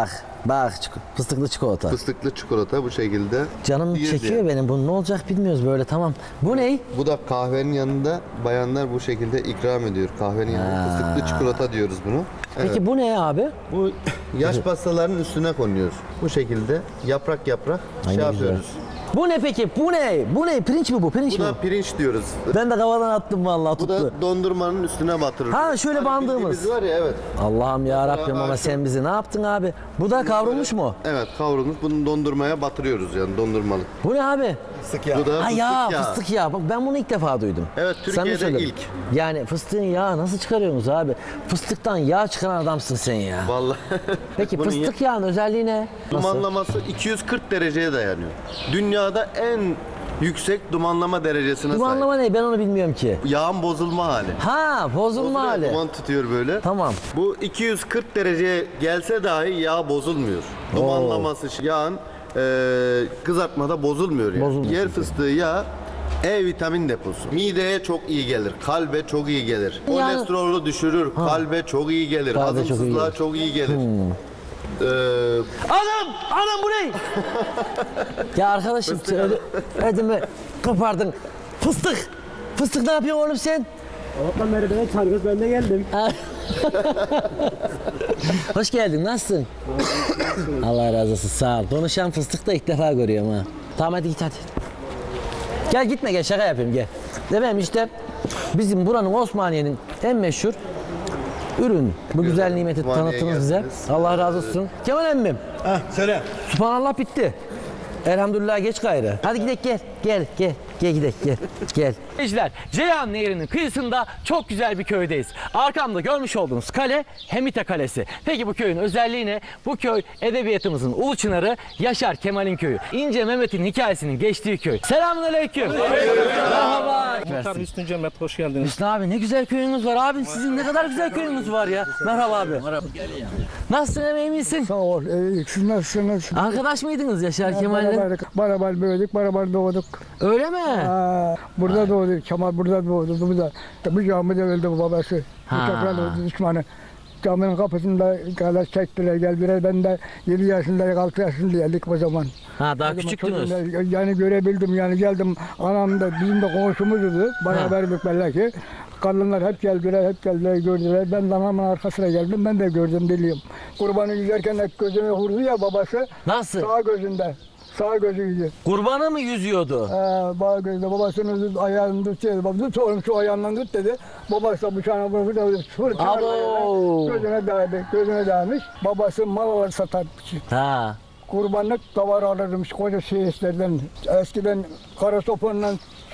Bak çik- fıstıklı çikolata. Fıstıklı çikolata bu şekilde. Canım Yiyiz çekiyor yani. benim. Bu ne olacak bilmiyoruz böyle tamam. Bu ne? Bu da kahvenin yanında bayanlar bu şekilde ikram ediyor. Kahvenin yanında Ha. fıstıklı çikolata diyoruz bunu. Peki Evet. bu ne abi? Bu yaş pastaların üstüne konuyor. Bu şekilde yaprak yaprak Ay, şey ne güzel. yapıyoruz. Bu ne peki? Bu ne? Bu ne? Pirinç mi bu? Pirinç Bu mi? da pirinç diyoruz. Ben de kafadan attım vallahi Bu tuttu. da dondurmanın üstüne batırır. Ha, şöyle bandığımız. bildiğimiz var ya evet. Allah'ım ya Rabbim Sonra ama ağaç- sen bizi ne yaptın abi? Bu da kavrulmuş mu? Evet kavrulmuş. Bunu dondurmaya batırıyoruz yani dondurmalık. Bu ne abi? Fıstık yağı. Bu da Ha fıstık ya yağı. fıstık yağı. Bak ben bunu ilk defa duydum. Evet, Sen mi Türkiye'de söyledin? ilk. Yani fıstığın yağı nasıl çıkarıyorsunuz abi? Fıstıktan yağ çıkaran adamsın sen ya. Vallahi. Peki Bunun fıstık yağının özelliği ne? Nasıl? Dumanlaması iki yüz kırk dereceye dayanıyor. Dünyada en yüksek dumanlama derecesine Dumanlama ne? Ben onu bilmiyorum ki. sahip. Yağın bozulma hali. Ha bozulma Bozuluyor, hali. Duman tutuyor böyle. Tamam. Bu iki yüz kırk dereceye gelse dahi yağ bozulmuyor. Dumanlaması yağın e, kızartmada bozulmuyor yani. Bozulmuyor Yer çünkü. fıstığı yağı E vitamin deposu. Mideye çok iyi gelir, kalbe çok iyi gelir. Yani- Kolesterolü düşürür, kalbe çok iyi gelir, Kalbe çok iyi hazımsızlığa gelir. çok iyi gelir. Ee, Anam! Anam bu ne? Ya arkadaşım sen öyle, ödümü kopardın. Fıstık! Fıstık ne yapıyorsun oğlum sen? Oğlum merdiven çağırıyoruz ben de geldim. Hoş geldin, nasılsın? Allah razı olsun, sağ ol. Konuşan fıstık da ilk defa görüyorum ha. Tamam hadi git hadi. Gel gitme gel, şaka yapayım gel. Efendim işte bizim buranın Osmaniye'nin en meşhur ürün. Bu güzel nimeti Osmaniye'ye tanıttınız bize. geldiniz. Allah razı olsun. Kemal emmim. Heh, söyle. Subhanallah bitti. Elhamdülillah geç gayrı. Hadi gidelim gel. Gel gel. Gel gidelim gel. Gel. Gençler, Ceyhan Nehri'nin kıyısında çok güzel bir köydeyiz. Arkamda görmüş olduğunuz kale Hemite Kalesi. Peki bu köyün özelliği ne? Bu köy edebiyatımızın ulu çınarı Yaşar Kemal'in köyü. İnce Mehmet'in hikayesinin geçtiği köy. Selamünaleyküm. Merhaba. Muhtar Hüsnü Cömert hoş geldiniz. Hüsnü abi ne güzel köyünüz var abi. Sizin ne kadar güzel köyünüz var ya. Merhaba abi. Nasılsın emeği misin? Sağ ol. İyi. Siz nasılsınız? Arkadaş mıydınız Yaşar Kemal'le? Beraber, beraber büyüdük, beraber doğduk. Öyle mi? Ha, burada doğdu. Kemal burada doğdu. Burada. Bu camide öldü bu babası. Ha. Bıçakla doğdu düşmanı. Caminin kapısında kalaş çektiler geldiler. Ben de yedi yaşındayım, altı yaşındaydık o zaman. Ha daha O zaman küçüktünüz. çocuğum da- Yani görebildim yani geldim. Anam da bizim de komşumuzdu. Beraberdik belki. Kadınlar hep geldiler, hep geldiler, gördüler. Ben de anamın arkasına geldim. Ben de gördüm, biliyorum. Kurbanı yüzerken hep gözüme vurdu ya babası. Nasıl? Sağ gözünde. Sağ gözüydü. Kurbanı mı yüzüyordu? Ee, bağ gözde babasının ayağını tuttu. Babası tut oğlum şu ayağından tut dedi. Babası da bıçağına vurdu da fırçalı Abo. gözüne dayadı. Gözüne dayamış. Babası mal satarmış. Ha. Kurbanlık davar alırmış koca seyislerden. Eskiden kara sopanla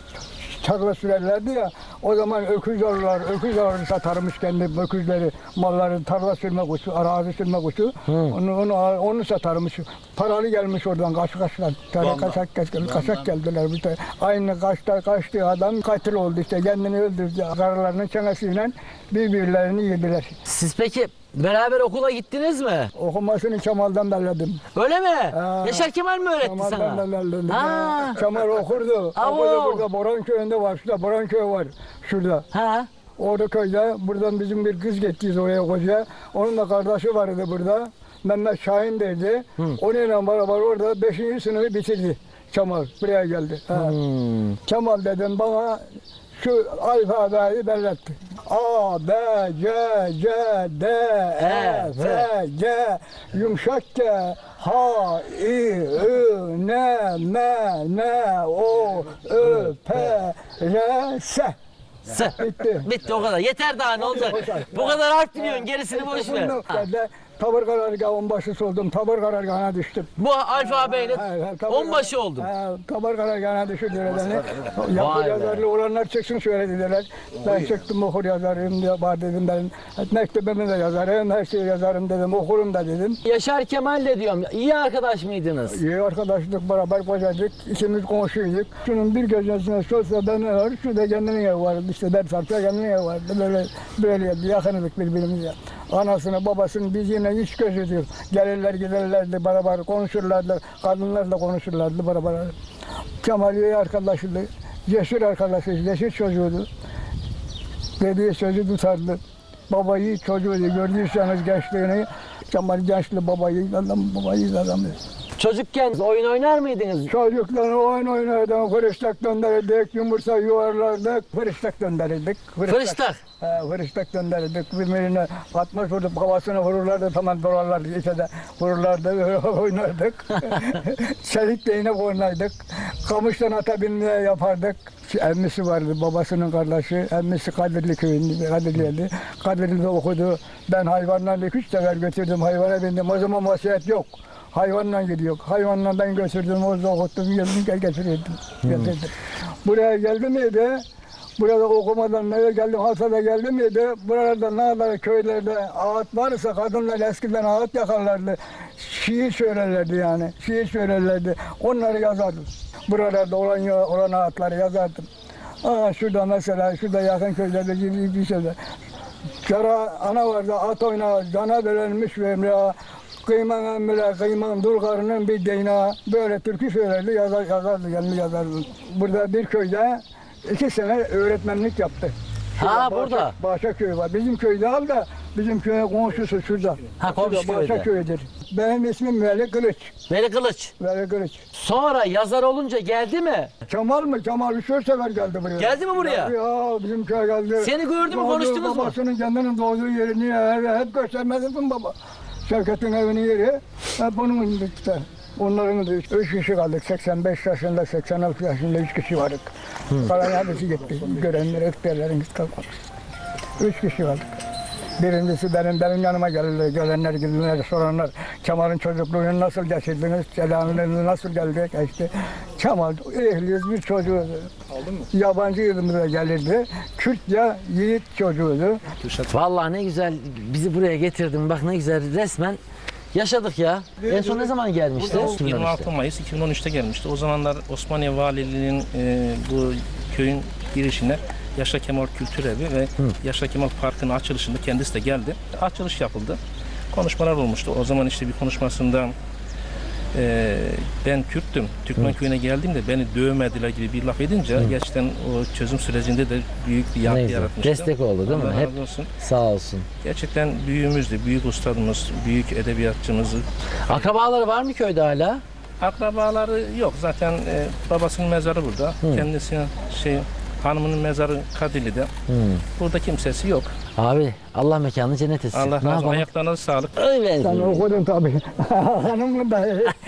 tarla sürerlerdi ya. O zaman öküz alırlar, öküz alır satarmış kendi öküzleri, malları, tarla sürme kuşu, arazi sürme kuşu. Onu, onu, onu satarmış. Paralı gelmiş oradan kaç kaçlar. Tane kaçak, kaçak, kaçak geldiler. Bir de aynı kaçta kaçtığı adam katil oldu işte. Kendini öldürdü. Karılarının çenesiyle birbirlerini yediler. Siz peki beraber okula gittiniz mi? Okumasını Kemal'dan belledim. Öyle mi? Ha. Yaşar Kemal mi öğretti Kemal'dan sana? belledim. Ha. Kemal okurdu. Abo. Okudu burada Boran köyünde var. Şurada Boran köyü var. Şurada. Ha. Orada köyde buradan bizim bir kız gittiyiz oraya koca. Onun da kardeşi vardı burada. Mehmet Şahin derdi. Onunla beraber orada beşinci sınıfı bitirdi. Kemal buraya geldi. Ha. Hmm. Kemal dedim bana şu alfabeyi belletti. A, B, C, C, D, E, F, G, yumuşak G, H, I, Ü, N, M, N, O, Ö, P, R, S. Se. Bitti. Bitti o kadar. Yeter daha ne olacak? Bu kadar harf biliyorsun gerisini boş ver. Ha. Tavır karargahı onbaşısı oldum. Tavır karargahına düştüm. Bu alfabeyle Ha, ha, tavır onbaşı oldum. Ha, tavır karargahına düşürdüler beni. Vay Okur be. yazarlı olanlar çıksın söylediler. Ben çıktım okur yazarım diye var dedim ben. Mektubumu da yazarım, her şeyi yazarım dedim. Okurum da dedim. Yaşar Kemal'le diyorum. İyi arkadaş mıydınız? İyi arkadaşlık beraber kocacık. İkimiz komşuyduk. Şunun bir gözüne sorsa ben ne var? Şurada kendinin evi vardı. İşte ders yapsa kendinin evi vardı. Böyle böyle yakınlık birbirimize. Anasını babasını biz yine hiç gözüdük. Gelirler giderlerdi beraber konuşurlardı. Kadınlarla konuşurlardı beraber. Kemal iyi arkadaşıydı. Cesur arkadaşıydı. Cesur çocuğuydu. Dediği sözü tutardı. babayı çocuğu gördüyseniz gençliğini Kemal gençli babayı adam babayı adamı. Çocukken oyun oynar mıydınız? Çocuklar oyun oynardık, fırıştak döndürürdük, yumurta yuvarlardık, fırıştak döndürürdük. Fırıştak? He, fırıştak döndürürdük. Birbirine atmış vurup havasını vururlardı, tamam dolarlardı, içede vururlardı, oynardık. Çelik değnek oynardık. Kamıştan ata binmeye yapardık. Emmisi vardı, babasının kardeşi. Emmisi Kadirli köyünde, Kadirli'ydi. Kadirli'de okudu. Ben hayvanlarla üç sefer götürdüm, hayvana bindim. O zaman vasiyet yok. Hayvanla gidiyor. Hayvanla ben götürdüm, orada okuttum, geldim, gel getirdim. getirdim. Buraya geldi miydi? Burada okumadan eve geldim, Hasada geldi miydi? Buralarda ne kadar köylerde ağıt varsa kadınlar eskiden ağıt yakarlardı. Şiir söylerlerdi yani, şiir söylerlerdi. Onları yazardım. Buralarda olan, olan ağıtları yazardım. Aa, şurada mesela, şurada yakın köylerde gibi bir şeyde. Kara ana vardı, at oyna, cana verilmiş vermiyor. Kıyman emmile, kıyman dulgarının bir deyna. Böyle türkü söylerdi, yazar, yazardı, kendi yazardı. Burada bir köyde iki sene öğretmenlik yaptı. Şurada Ha Bahçe, burada. Bahçe köyü var. Bizim köyde al da bizim köye komşusu şurada. Ha komşu Şurada Bahçe köyde. köyüdür. Benim ismim Veli Kılıç. Veli Kılıç. Veli Kılıç. Sonra yazar olunca geldi mi? Kemal mı? Kemal üç dört sefer geldi buraya. Geldi mi buraya? Geldi, ya bizim köye geldi. Seni gördü mü, Doğduğu, konuştunuz mu? Babasının kendinin doğduğu yerini ya, hep göstermedin mi baba? Şevket'in evinin yeri hep onun işte. Onların da üç kişi kaldık. seksen beş yaşında, seksen altı yaşında üç kişi vardık. Kalan hepsi gitti. Görenler, ekberlerin kalmadı. Üç kişi kaldık. Birincisi benim, benim yanıma geldiler. Gelenler, gidenler, soranlar. Kemal'in çocukluğunu nasıl geçirdiniz? Selamını nasıl geldi? İşte Kemal, ehliyiz bir çocuğuydu. Aldın mı? Yabancı yılımıza gelirdi. Kürt ya yiğit çocuğuydu. Vallahi ne güzel bizi buraya getirdin. Bak ne güzel resmen yaşadık ya. En son ne zaman gelmişti? yirmi altı Mayıs iki bin on üç'te gelmişti. O zamanlar Osmaniye Valiliği'nin e, bu köyün girişine Yaşar Kemal Kültür Evi ve Hı. Yaşar Kemal Parkı'nın açılışında kendisi de geldi. Açılış yapıldı. Konuşmalar olmuştu. O zaman işte bir konuşmasında e, ben Kürttüm. Türkmen Hı. köyüne geldiğimde beni dövmediler gibi bir laf edince Hı. gerçekten o çözüm sürecinde de büyük bir yankı yaratmıştı. Destek oldu değil mi? Allah Hep razı olsun. Sağ olsun. Gerçekten büyüğümüzdü, büyük ustadımız, büyük edebiyatçımız. Akrabaları var mı köyde hala? Akrabaları yok. Zaten e, babasının mezarı burada. Hı. Kendisinin şey hanımının mezarı Kadirli'de. Hmm. Burada kimsesi yok. Abi Allah mekanını cennet etsin. Allah razı olsun. Ayaklarına sağlık. Evet. Sen okudun tabii. Hanımın da.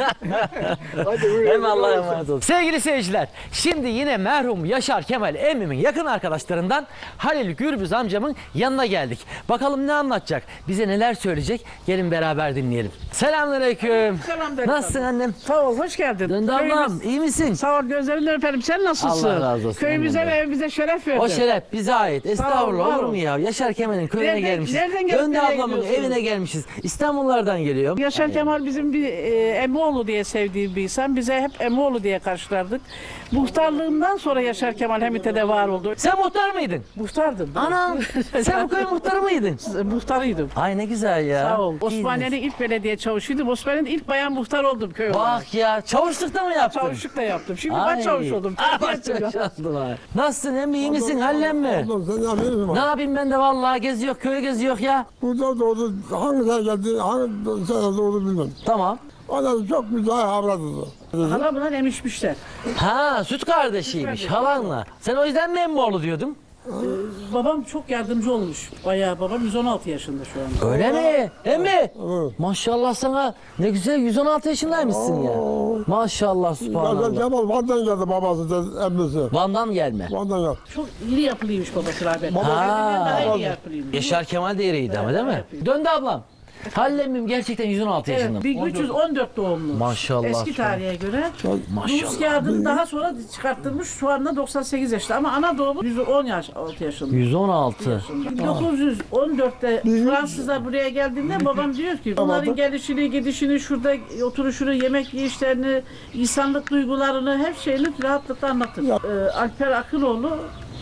Hem Allah'a emanet olun. Sevgili seyirciler, şimdi yine merhum Yaşar Kemal emmimin yakın arkadaşlarından Halil Gürbüz amcamın yanına geldik. Bakalım ne anlatacak? Bize neler söyleyecek? Gelin beraber dinleyelim. Selamünaleyküm. Selamünaleyküm. Nasılsın annem? Sağ ol, hoş geldin. Döndü ablam, iyi misin? Sağ ol, gözlerinden öperim. Sen nasılsın? Allah razı olsun. Köyümüze ve evimize şeref verdin. O şeref bize ait. Estağfurullah, olur mu ya? Yaşar Kemal'in köyüne Nereden- gelmişiz. nereden gelip Döndü nereye ablamın gidiyorsunuz? evine gelmişiz. İstanbullardan geliyor. Yaşar Kemal bizim bir e, Emoğlu diye sevdiğim bir insan. Bize hep Emoğlu diye karşılardık. Muhtarlığından sonra Yaşar Kemal Hemit'e var oldu. Sen muhtar mıydın? Muhtardım. Anam, sen bu köyün muhtarı mıydın? Muhtarıydım. Ay ne güzel ya. Sağ ol. Osmaniye'nin ilk belediye çavuşuydum. Osmaniye'nin ilk bayan muhtar oldum köy olarak. Bak ya, çavuşlukta mı yaptın? Çavuşluk da yaptım. Şimdi Ay. ben çavuş oldum. Ah, çavuş oldular. Nasılsın emmi, iyi misin? Hallen mi? Ne yapayım ben de vallahi geziyor, köye geziyor ya. Burada doğdu, hangi sene geldi, hangi sene doğdu bilmem. Tamam. Adam çok güzel avradıdı. Halamla emişmişler. Ha, süt kardeşiymiş halanla. Sen o yüzden mi emmoğlu diyordun? Ee, babam çok yardımcı olmuş. Bayağı babam yüz on altı yaşında şu anda. Öyle mi? Emmi? Maşallah sana. Ne güzel yüz on altı yaşındaymışsın ya. Maşallah, subhanallah. Kemal Van'dan geldi babası, emmisi. Van'dan gelme. Van'dan geldi. Çok iri yapılıymış babası rahmetli. Ha. Daha iri yapılıymış. Yaşar Kemal de iriydi ama değil mi? Döndü ablam. Halil emmim gerçekten yüz on altı yaşında. Evet, bin üç yüz on dört doğumlu. Maşallah. Eski tarihe göre. Maşallah. Nüfus kağıdını daha sonra çıkarttırmış. Şu anda doksan sekiz yaşında ama ana doğumu yüz on yaş, altı yaşında. yüz on altı. bin dokuz yüz on dörtte Fransızlar buraya geldiğinde babam diyor ki bunların gelişini, gidişini, şurada oturuşunu, yemek yiyişlerini, insanlık duygularını, her şeyini rahatlıkla anlatır. Ee, Alper Akınoğlu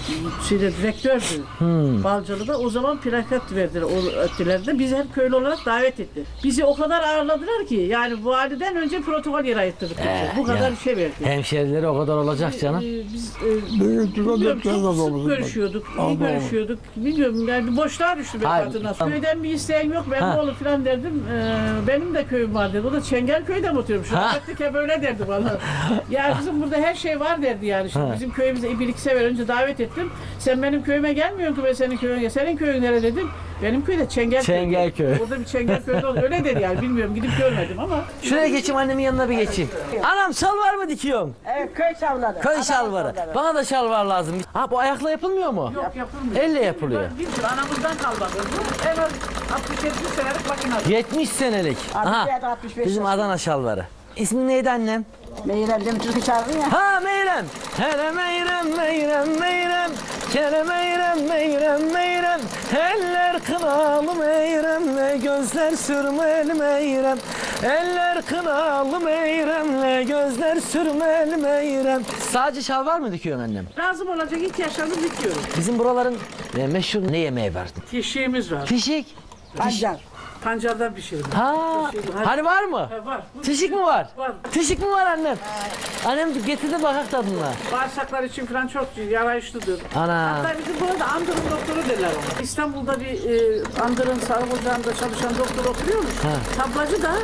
şeyde direktördü. Hmm. Balcalı'da. O zaman plaket verdiler o ötülerde. Bizi hep köylü olarak davet etti. Bizi o kadar ağırladılar ki yani validen önce protokol yere ayırttırdık. Ee, Bu kadar yani bir şey verdi. Hemşerileri o kadar olacak canım. Ee, Biz e, bilmiyorum, çok sık görüşüyorduk, iyi görüşüyorduk. Bilmiyorum yani bir boşluğa düştü benim Hayır, hatırına. tamam. Köyden bir isteğim yok, ben Ha. oğlu falan derdim. Ee, benim de köyüm var dedi. O da Çengelköy'de mi oturuyormuş? Ha. Rahmetli böyle derdi bana. Ya bizim burada her şey var derdi yani. Şimdi Ha. bizim köyümüze bir iki sefer önce davet ettim. Sen benim köyüme gelmiyorsun ki ben senin köyüne. Senin köyün nerede dedim. Benim köyde Çengelköy. Çengelköy. Orada bir Çengelköy'de olur. Öyle dedi yani. Bilmiyorum gidip görmedim ama. Şuraya geçeyim, annemin yanına bir geçeyim. Anam şalvar mı dikiyorsun? Evet, köy şalvarı. Köy şalvarı. Bana da şalvar lazım. Ha, bu ayakla yapılmıyor mu? Yok yapılmıyor. Elle yapılıyor. Bir sürü anamızdan kalmadı. Bu en az altmış yetmiş senelik makine. yetmiş senelik. Aha, altmış yedi, altmış beş bizim yaşında. Adana şalvarı. İsmin neydi annem? Meyrem demin türkü çağırdın ya. Ha, Meyrem. Hele Meyrem, Meyrem, Meyrem. Kele Meyrem, Meyrem, Meyrem. Eller kınalı Meyremle, gözler sürmeli Meyrem. Eller kınalı Meyremle, gözler sürmeli Meyrem. Sadece şalvar mı dikiyorsun annem? Lazım olacak ihtiyaçlarını dikiyoruz. Bizim buraların e, meşhur ne yemeği var? Fişiğimiz var. Fişik. Pancar. Pancardan bir şey var. Ha, Fişiği var. hani var mı? Ha, var. Bu Fişik mi var? Var. Fişik mi var annem? Annem getirdi bakak tadına. Bağırsaklar için falan çok yarayışlıdır. Ana. Hatta bizim burada Andır'ın doktoru derler ona. İstanbul'da bir e, Andır'ın sağlık ocağında çalışan doktor oturuyormuş. Ha. Tablacı da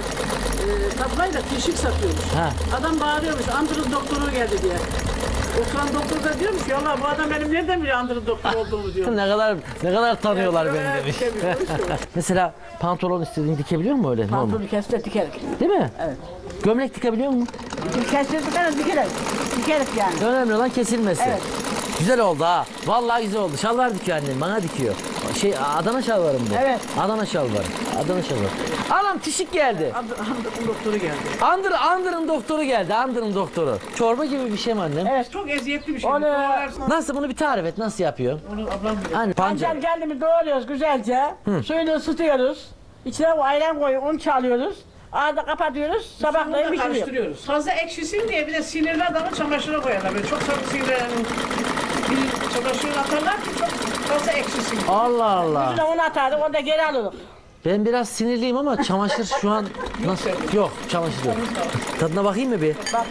e, tablayla fişik satıyormuş. Ha. Adam bağırıyormuş Andır'ın doktoru geldi diye. Oturan doktor da diyormuş ki Allah bu adam benim nereden biliyor Andır'ın doktor olduğumu diyor. ne kadar ne kadar tanıyorlar Evet, beni evet, demiş. dikemiyor, işte. Mesela pantolon istediğini dikebiliyor mu öyle? Normal. Pantolonu kesip dikerik. Değil mi? Evet. Gömlek dikebiliyor mu? Kesip dikerik, dikerik. Dikerik yani. Önemli olan kesilmesi. Evet. Güzel oldu ha. Vallahi güzel oldu. Şalvar dikiyor annem, bana dikiyor. Şey, Adana şalvarı mı bu? Evet. Adana şalvarı. Adana şalvarı. Anam tişik geldi. Andır, Andır'ın doktoru geldi. Andır, Andır'ın doktoru geldi. Andır'ın doktoru. Çorba gibi bir şey mi annem? Evet. Çok eziyetli bir şey. Onu, Nasıl, bunu bir tarif et. Nasıl yapıyor? Onu ablam bilir. Hani pancar pancar. geldi mi doğruyoruz güzelce. Hı. Suyunu ısıtıyoruz. İçine bu ayran koyup un çalıyoruz. Ağzı kapatıyoruz. Sabahlayıp Bunu da pişiriyoruz. karıştırıyoruz. Fazla ekşisin diye bir de sinirli adamı çamaşıra koyarlar. Böyle çok çok sinirlenen bir çamaşırı atarlar ki çok fazla ekşisin. Allah Allah. Üstüne un atardık, onu da geri alırdık. Ben biraz sinirliyim ama çamaşır şu an nasıl? Yok, çamaşır yok. Tadına bakayım mı bir? Bak.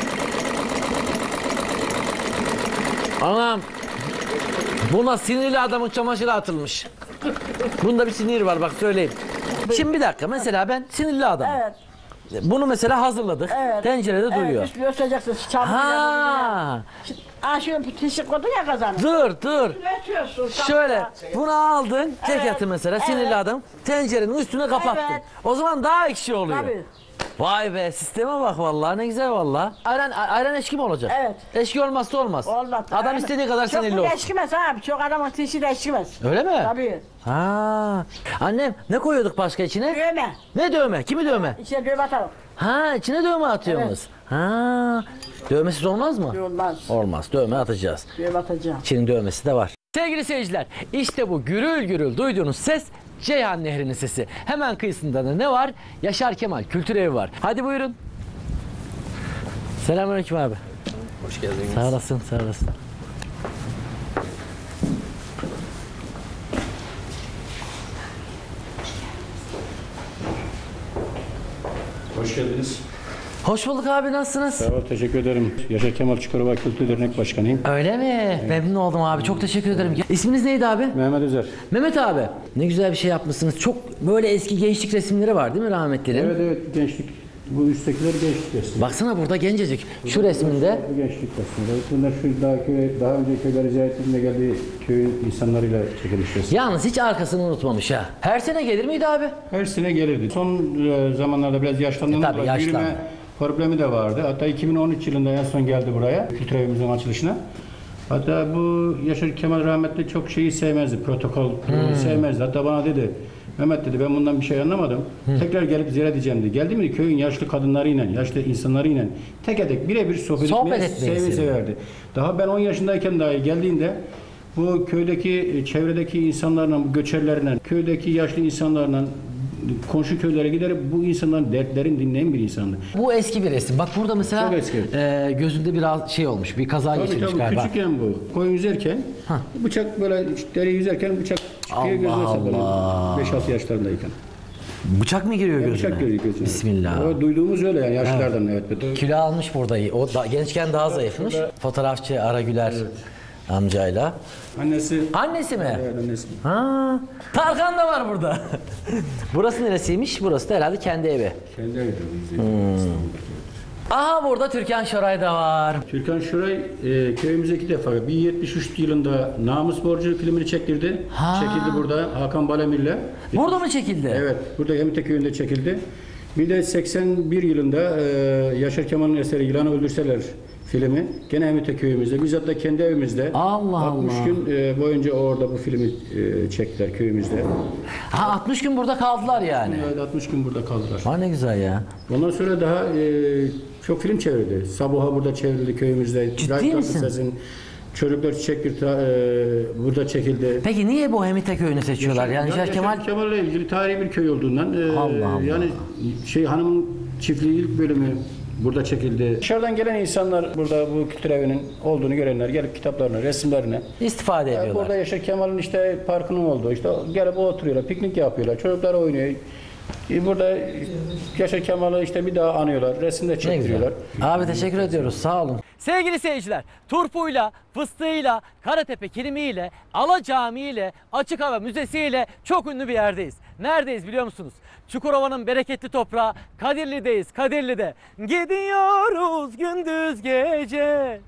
Anam. Buna sinirli adamın çamaşırı atılmış. Bunda bir sinir var, bak söyleyeyim. Şimdi bir dakika, mesela ben sinirli adamım. Evet. Bunu mesela hazırladık. Evet. Tencerede Evet, duruyor. üstünü örteceksin. Ha. Aa şu pişik koydun ya kazanı. Dur dur. Üretiyorsun. Şöyle bunu aldın, Evet. ceketi mesela, Evet. sinirli adam, tencerenin üstüne kapattın. Evet. O zaman daha ekşi oluyor. Tabii. Vay be, sisteme bak vallahi, ne güzel vallahi. Ayran ayran eşki mi olacak? Evet. Eşki olmazsa olmaz. Olmaz. Adam Aynen. istediği kadar Çok sinirli bu olsun. eşkimez abi. Çok adamın tişi de eşkimez. Öyle mi? Tabii. Ha. Annem, ne koyuyorduk başka içine? Dövme. Ne dövme? Kimi dövme? İçine dövme atalım. Ha, içine dövme atıyorsunuz. Ha. Dövmesiz olmaz mı? Olmaz. Olmaz. Dövme atacağız. Dövme atacağım. İçinin dövmesi de var. Sevgili seyirciler, işte bu gürül gürül duyduğunuz ses Ceyhan Nehri'nin sesi. Hemen kıyısında da ne var? Yaşar Kemal Kültür Evi var. Hadi buyurun. Selamünaleyküm abi. Hoş geldiniz. Sağ olasın, sağ olasın. Hoş geldiniz. Hoş bulduk abi, nasılsınız? Sağ ol, teşekkür ederim. Yaşar Kemal Çukurova Kültür Dernek Başkanıyım. Öyle mi? Memnun oldum abi, çok teşekkür ederim. İsminiz neydi abi? Mehmet Özer. Mehmet abi, ne güzel bir şey yapmışsınız. Çok böyle eski gençlik resimleri var değil mi rahmetlilerin? Evet evet, gençlik. Bu üsttekiler gençlik resmi. Baksana burada gencecik. Şu resminde. Bu gençlik resmi. Bunlar şu daha, köy, daha önce köyler ziyaretinde geldiği köyün insanlarıyla çekilmiş resim. Yalnız hiç arkasını unutmamış ha. Her sene gelir miydi abi? Her sene gelirdi. Son e, zamanlarda biraz yaşlandığından E, tabii, dolayı yaşlandı. yürüme problemi de vardı. Hatta iki bin on üç yılında en son geldi buraya, kültür evimizin açılışına. Hatta bu Yaşar Kemal rahmetli çok şeyi sevmezdi, protokol Hmm. sevmezdi. Hatta bana dedi, Mehmet dedi, ben bundan bir şey anlamadım. Hmm. Tekrar gelip ziyaret edeceğim dedi. Geldi mi köyün yaşlı kadınlarıyla, yaşlı insanlarıyla tek tek birebir sohbet, Sohbet etmeyi etmeyi sevi- seviyor. severdi. Daha ben on yaşındayken dahi geldiğinde bu köydeki, çevredeki insanlarla, bu göçerlerle, köydeki yaşlı insanlarla komşu köylere giderek bu insanların dertlerini dinleyen bir insandı. Bu eski bir resim. Bak burada mesela Çok eski. e, gözünde biraz şey olmuş. Bir kaza Tabii geçirmiş tabii galiba. küçükken bu. Koyun yüzerken bıçak böyle deri yüzerken bıçak çıkıyor Allah gözüne saplanıyor. Allah. beş altı yaşlarındayken. Bıçak mı giriyor gözüne? Bıçak giriyor gözüne. Bismillah. O duyduğumuz öyle yani yaşlılardan evet. evet. Kilo almış burada. O da, gençken daha zayıfmış. şurada- Fotoğrafçı Aragüler amcayla. Annesi. Annesi mi? Evet annesi. Ha, Tarkan da var burada. Burası neresiymiş? Burası da herhalde kendi evi. Kendi evi. Hmm. Aha burada Türkan Şoray da var. Türkan Şoray e, köyümüze iki defa. bir yetmiş üç yılında Namus Borcu filmini çektirdi. Ha. Çekildi burada Hakan Balamir'le. Burada mı çekildi? Evet. Burada Emite köyünde çekildi. Bir de seksen bir yılında e, Yaşar Kemal'in eseri Yılanı Öldürseler filmi gene Emite köyümüzde. Bizzat da kendi evimizde. Allah altmış Allah. gün e, boyunca orada bu filmi e, çektiler köyümüzde. Ha altmış gün burada kaldılar yani. Evet altmış gün burada kaldılar. Ha ne güzel ya. Ondan sonra daha e, çok film çevirdi. Sabuha burada çevrildi köyümüzde. Ciddi Rahip misin? Tatlıses'in Çocuklar Çiçek bir ta, e, burada çekildi. Peki niye bu Hemite köyünü seçiyorlar? Yani Yaşar Kemal Kemal'le ilgili tarihi bir köy olduğundan e, Allah Allah. yani şey hanımın çiftliği ilk bölümü burada çekildi. Dışarıdan gelen insanlar burada bu kültür evinin olduğunu görenler gelip kitaplarına, resimlerine istifade e, ediyorlar. burada Yaşar Kemal'in işte parkının olduğu işte gelip oturuyorlar, piknik yapıyorlar, çocuklar oynuyor. E, Burada Yaşar Kemal'i işte bir daha anıyorlar, resim de çektiriyorlar. Abi teşekkür ediyoruz. Sağ olun. Sevgili seyirciler, turpuyla, fıstığıyla, Karatepe kilimiyle, Ala Camii Açık Hava Müzesi ile çok ünlü bir yerdeyiz. Neredeyiz biliyor musunuz? Çukurova'nın bereketli toprağı Kadirli'deyiz. Kadirli'de. Gidiyoruz gündüz gece.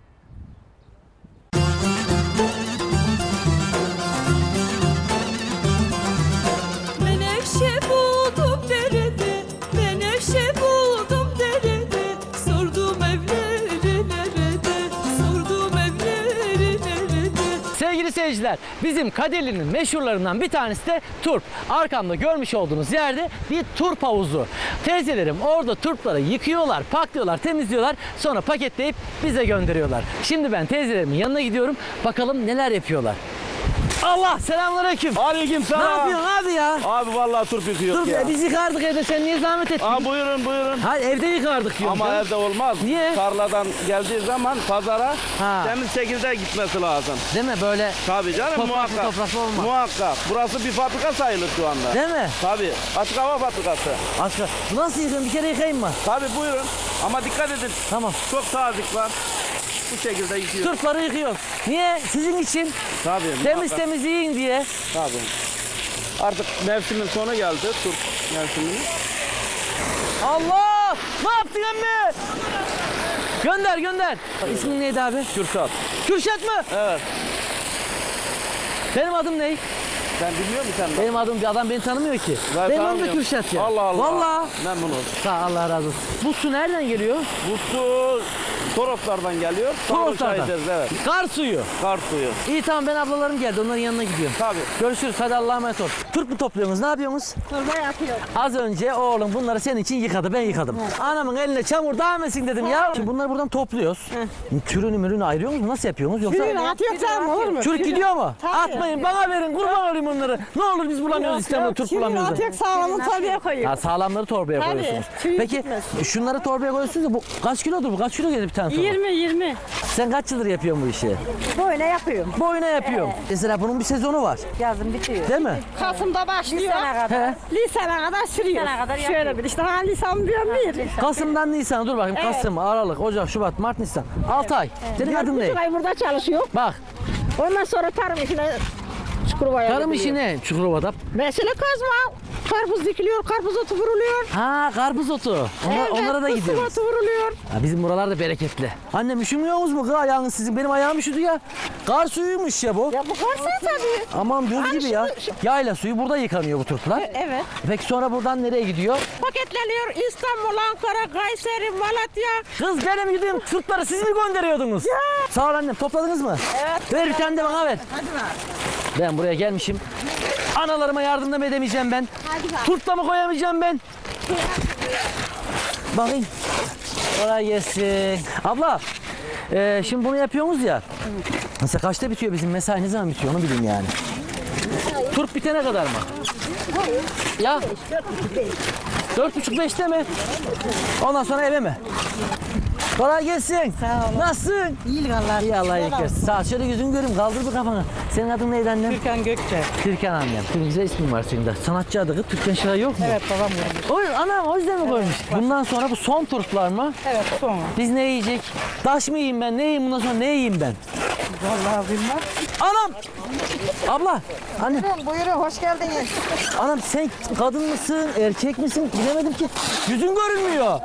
Menevşe buldum derede, menevşe buldum derede. Sordum evleri nerede, sordum evleri nerede. Sevgili seyirciler, bizim Kadirli'nin meşhurlarından bir tanesi de turp. Arkamda görmüş olduğunuz yerde bir turp havuzu. Teyzelerim orada turpları yıkıyorlar, paklıyorlar, temizliyorlar. Sonra paketleyip bize gönderiyorlar. Şimdi ben teyzelerimin yanına gidiyorum. Bakalım neler yapıyorlar. Allah, selamünaleyküm. Aleyküm selam. Ne yapıyorsun abi ya? Abi vallahi turp yıkıyoruz Dur ya. be, biz yıkardık evde, sen niye zahmet ettin? Aa, buyurun buyurun. Hayır, evde yıkardık diyorum. Ama canım. evde olmaz. Niye? Tarladan geldiği zaman pazara Ha. temiz şekilde gitmesi lazım. Değil mi böyle? Tabii canım topraklı, muhakkak. topraklı olmaz. Muhakkak. Burası bir fabrika sayılır şu anda. Değil mi? Tabii. Açık hava fabrikası. Aşkım, bu nasıl yıkayım? Bir kere yıkayayım mı? Tabii buyurun. Ama dikkat edin. Tamam. Çok tazik var. Bu şekilde yıkıyoruz. Turpları yıkıyoruz. Niye? Sizin için. Tabii. Temiz muhakkak. temiz yiyin diye. Tabii. Artık mevsimin sonu geldi. Turp mevsiminin. Allah! Ne yaptın emmi? Gönder gönder. İsmin neydi abi? Kürşat. Kürşat mı? Evet. Benim adım ne? Sen bilmiyor musun sen? Benim adım, bir adam beni tanımıyor ki. Ben Benim adım da tanımıyorum. Kürşat ya. Allah Allah. Vallahi. Memnun oldum. Sağ Allah razı olsun. Bu su nereden geliyor? Bu su Toroslardan geliyor. Toroslardan. Ederiz, evet. Kar suyu. Kar suyu. İyi tamam, ben ablalarım geldi. Onların yanına gidiyorum. Tabii. Görüşürüz. Hadi Allah'a emanet ol. Turp mu topluyorsunuz? Ne yapıyorsunuz? Turba yapıyorum. Az önce oğlum bunları senin için yıkadı. Ben yıkadım. Anamın eline çamur değmesin dedim ya. Şimdi bunları buradan topluyoruz. Türünü mürünü ayırıyor musunuz? Nasıl yapıyorsunuz? Yoksa... Türünü atıyorsan olur mu? Çürük Türünü- gidiyor mu? Tabii. Atmayın, bana verin, kurban olayım onları. Ne olur biz bulamıyoruz, İstanbul'da turp bulamıyoruz. Türünü atıyor, sağlamı torbaya koyuyor. Ha, sağlamları torbaya Tabii, koyuyorsunuz. tüyü Peki gitmesin. şunları torbaya koyuyorsunuz da bu kaç kilodur bu? Kaç kilo gelir bir tane torba? yirmi yirmi. Sen kaç yıldır yapıyorsun bu işi? Böyle yapıyorum. Boyuna yapıyorum. Mesela bunun bir sezonu var. Yazın bitiyor. Değil mi? Kasım'da başlıyor. Lisana kadar. He. Lisana kadar sürüyor. Lisana kadar Şöyle yapıyor. bir işte ha lisan diyorum bir. Kasım'dan Nisan'a dur bakayım. Evet. Kasım, Aralık, Ocak, Şubat, Mart, Nisan. altı ay. Senin adın Dört ne? buçuk ay burada çalışıyor. Bak. Ondan sonra tarım işine Çukurova'ya Tarım gidiyor. işi ne Çukurova'da? Mesela kazma. Karpuz dikiliyor, karpuz otu vuruluyor. Ha, karpuz otu. Onlar, Evet, onlara da fıstık gidiyoruz. otu vuruluyor. Ha, bizim buralar da bereketli. Annem üşümüyorsunuz mu kız ayağınız sizin? Benim ayağım üşüdü ya. Kar suyuymuş ya bu. Ya bu kar suyu tabii. Aman buz Hani gibi ya. şimdi- şu- Yayla suyu burada yıkanıyor bu turplar. E- Evet. Peki sonra buradan nereye gidiyor? Paketleniyor İstanbul, Ankara, Kayseri, Malatya. Kız benim gideyim turpları siz mi gönderiyordunuz? Ya. Sağ ol annem, topladınız mı? Evet. Ver bir tane de bana ver. Hadi ver. Ben buraya gelmişim. Analarıma yardım da mı edemeyeceğim ben? Hadi ver. Turpla mı koyamayacağım ben? Bakayım. Kolay gelsin. Abla, e, şimdi bunu yapıyorsunuz ya. Mesela kaçta bitiyor bizim mesai, ne zaman bitiyor onu bileyim yani. Turp bitene kadar mı? Ya. Dört buçuk beşte mi? Ondan sonra eve mi? Kolay gelsin. Sağ olun. Nasılsın? İyi vallahi. İyi Allah iyilik versin. Sağ ol. Şöyle yüzünü göreyim. Kaldır bir kafanı. Senin adın neydi annem? Türkan Gökçe. Türkan annem. Çok güzel ismin var senin de. Sanatçı adı kız. Türkan Şıra yok mu? Evet babam koymuş. O, anam o yüzden mi koymuş? Bundan sonra bu son turplar mı? Evet son. Biz ne yiyecek? Taş mı yiyeyim ben? Ne yiyeyim bundan sonra? Ne yiyeyim ben? Vallahi bilmem. Anam! Abla! Anne! Buyurun buyurun hoş geldiniz. Anam sen kadın mısın? Erkek misin? Bilemedim ki. Yüzün görünmüyor.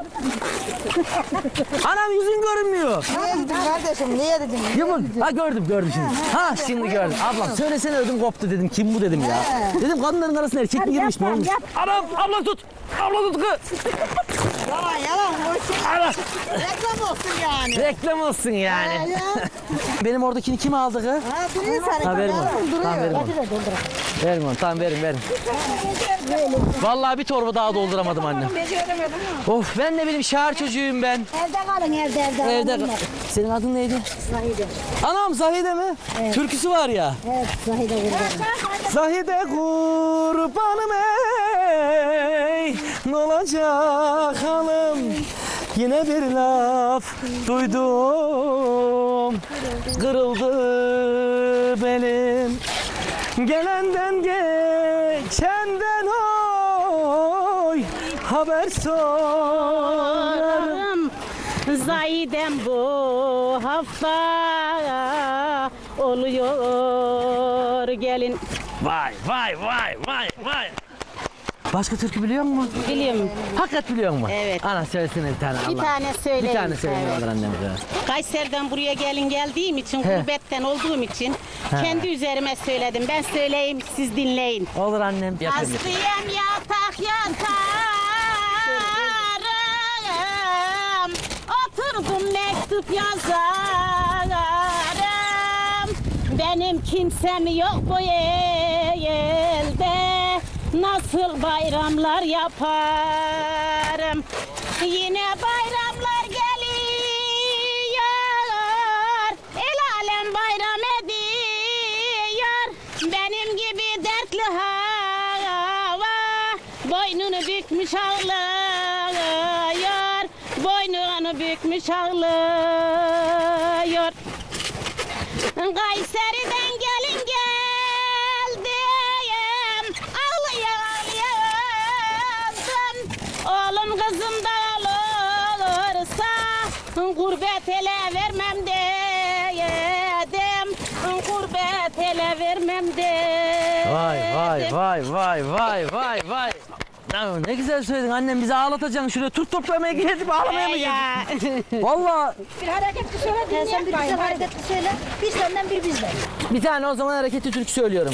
Anam yüzün görünmüyor. Niye dedim kardeşim niye dedim? Yumur. Ha gördüm gördüm şimdi. Ha şimdi gördüm. Ablam söylesene ödüm koptu dedim. Kim bu dedim ya. Dedim kadınların arasına erkek mi girmiş ne olmuş? Anam abla tut. Abla tut kız. Yalan yalan. Ana. Reklam olsun yani. Reklam olsun yani. Benim oradakini kim aldı kız? Ha duruyor sana. Ha verin onu. Tamam verin onu. Verin onu. Tamam verin verin. Vallahi bir torba daha dolduramadım annem. Of ben ne bileyim şehir çocuğuyum ben. Evde kalın evde evde. Evde kal. Senin adın neydi? Zahide. Anam Zahide mi? Evet. Türküsü var ya. Evet Zahide kurbanım. Zahide kurbanım ey, ne olacak halim? Yine bir laf duydum, kırıldı belim. Gelenden geçenden oy, haber sorarım. Zahidem bu hafta oluyor gelin. Vay vay vay vay vay. Başka türkü biliyor musun? Biliyorum. Hakikat biliyor musun? Evet. Ana söylesene bir tane. Bir Allah. tane söyleyeyim. Bir tane söyle Evet. ne olur annem. Kayseri'den buraya gelin geldiğim için, He. gurbetten olduğum için He. kendi üzerime söyledim. Ben söyleyeyim, siz dinleyin. Olur annem. Yapayım. Hastayım yatak yatarım, oturdum mektup yazarım. Benim kimsem yok bu elde, nasıl bayramlar yaparım. Yine bayramlar geliyor, el alem bayram ediyor. Benim gibi dertli hava boynunu bükmüş ağlıyor, boynunu bükmüş ağlıyor. Kayseri'den gelin geldim, ağlaya ağlaya öldüm. Oğlum kızım da olursa gurbet ele vermem dedim, gurbet ele vermem dedim. Vay vay vay vay vay vay vay. Ya ne güzel söyledin annem, bizi ağlatacaksın şuraya tut toplamaya gelip ağlamaya mı geldin? Vallahi Bir hareketli söyle dinleyelim. Bir güzel hareketli söyle. Bir senden bir bizden. bir tane o zaman hareketli türkü söylüyorum.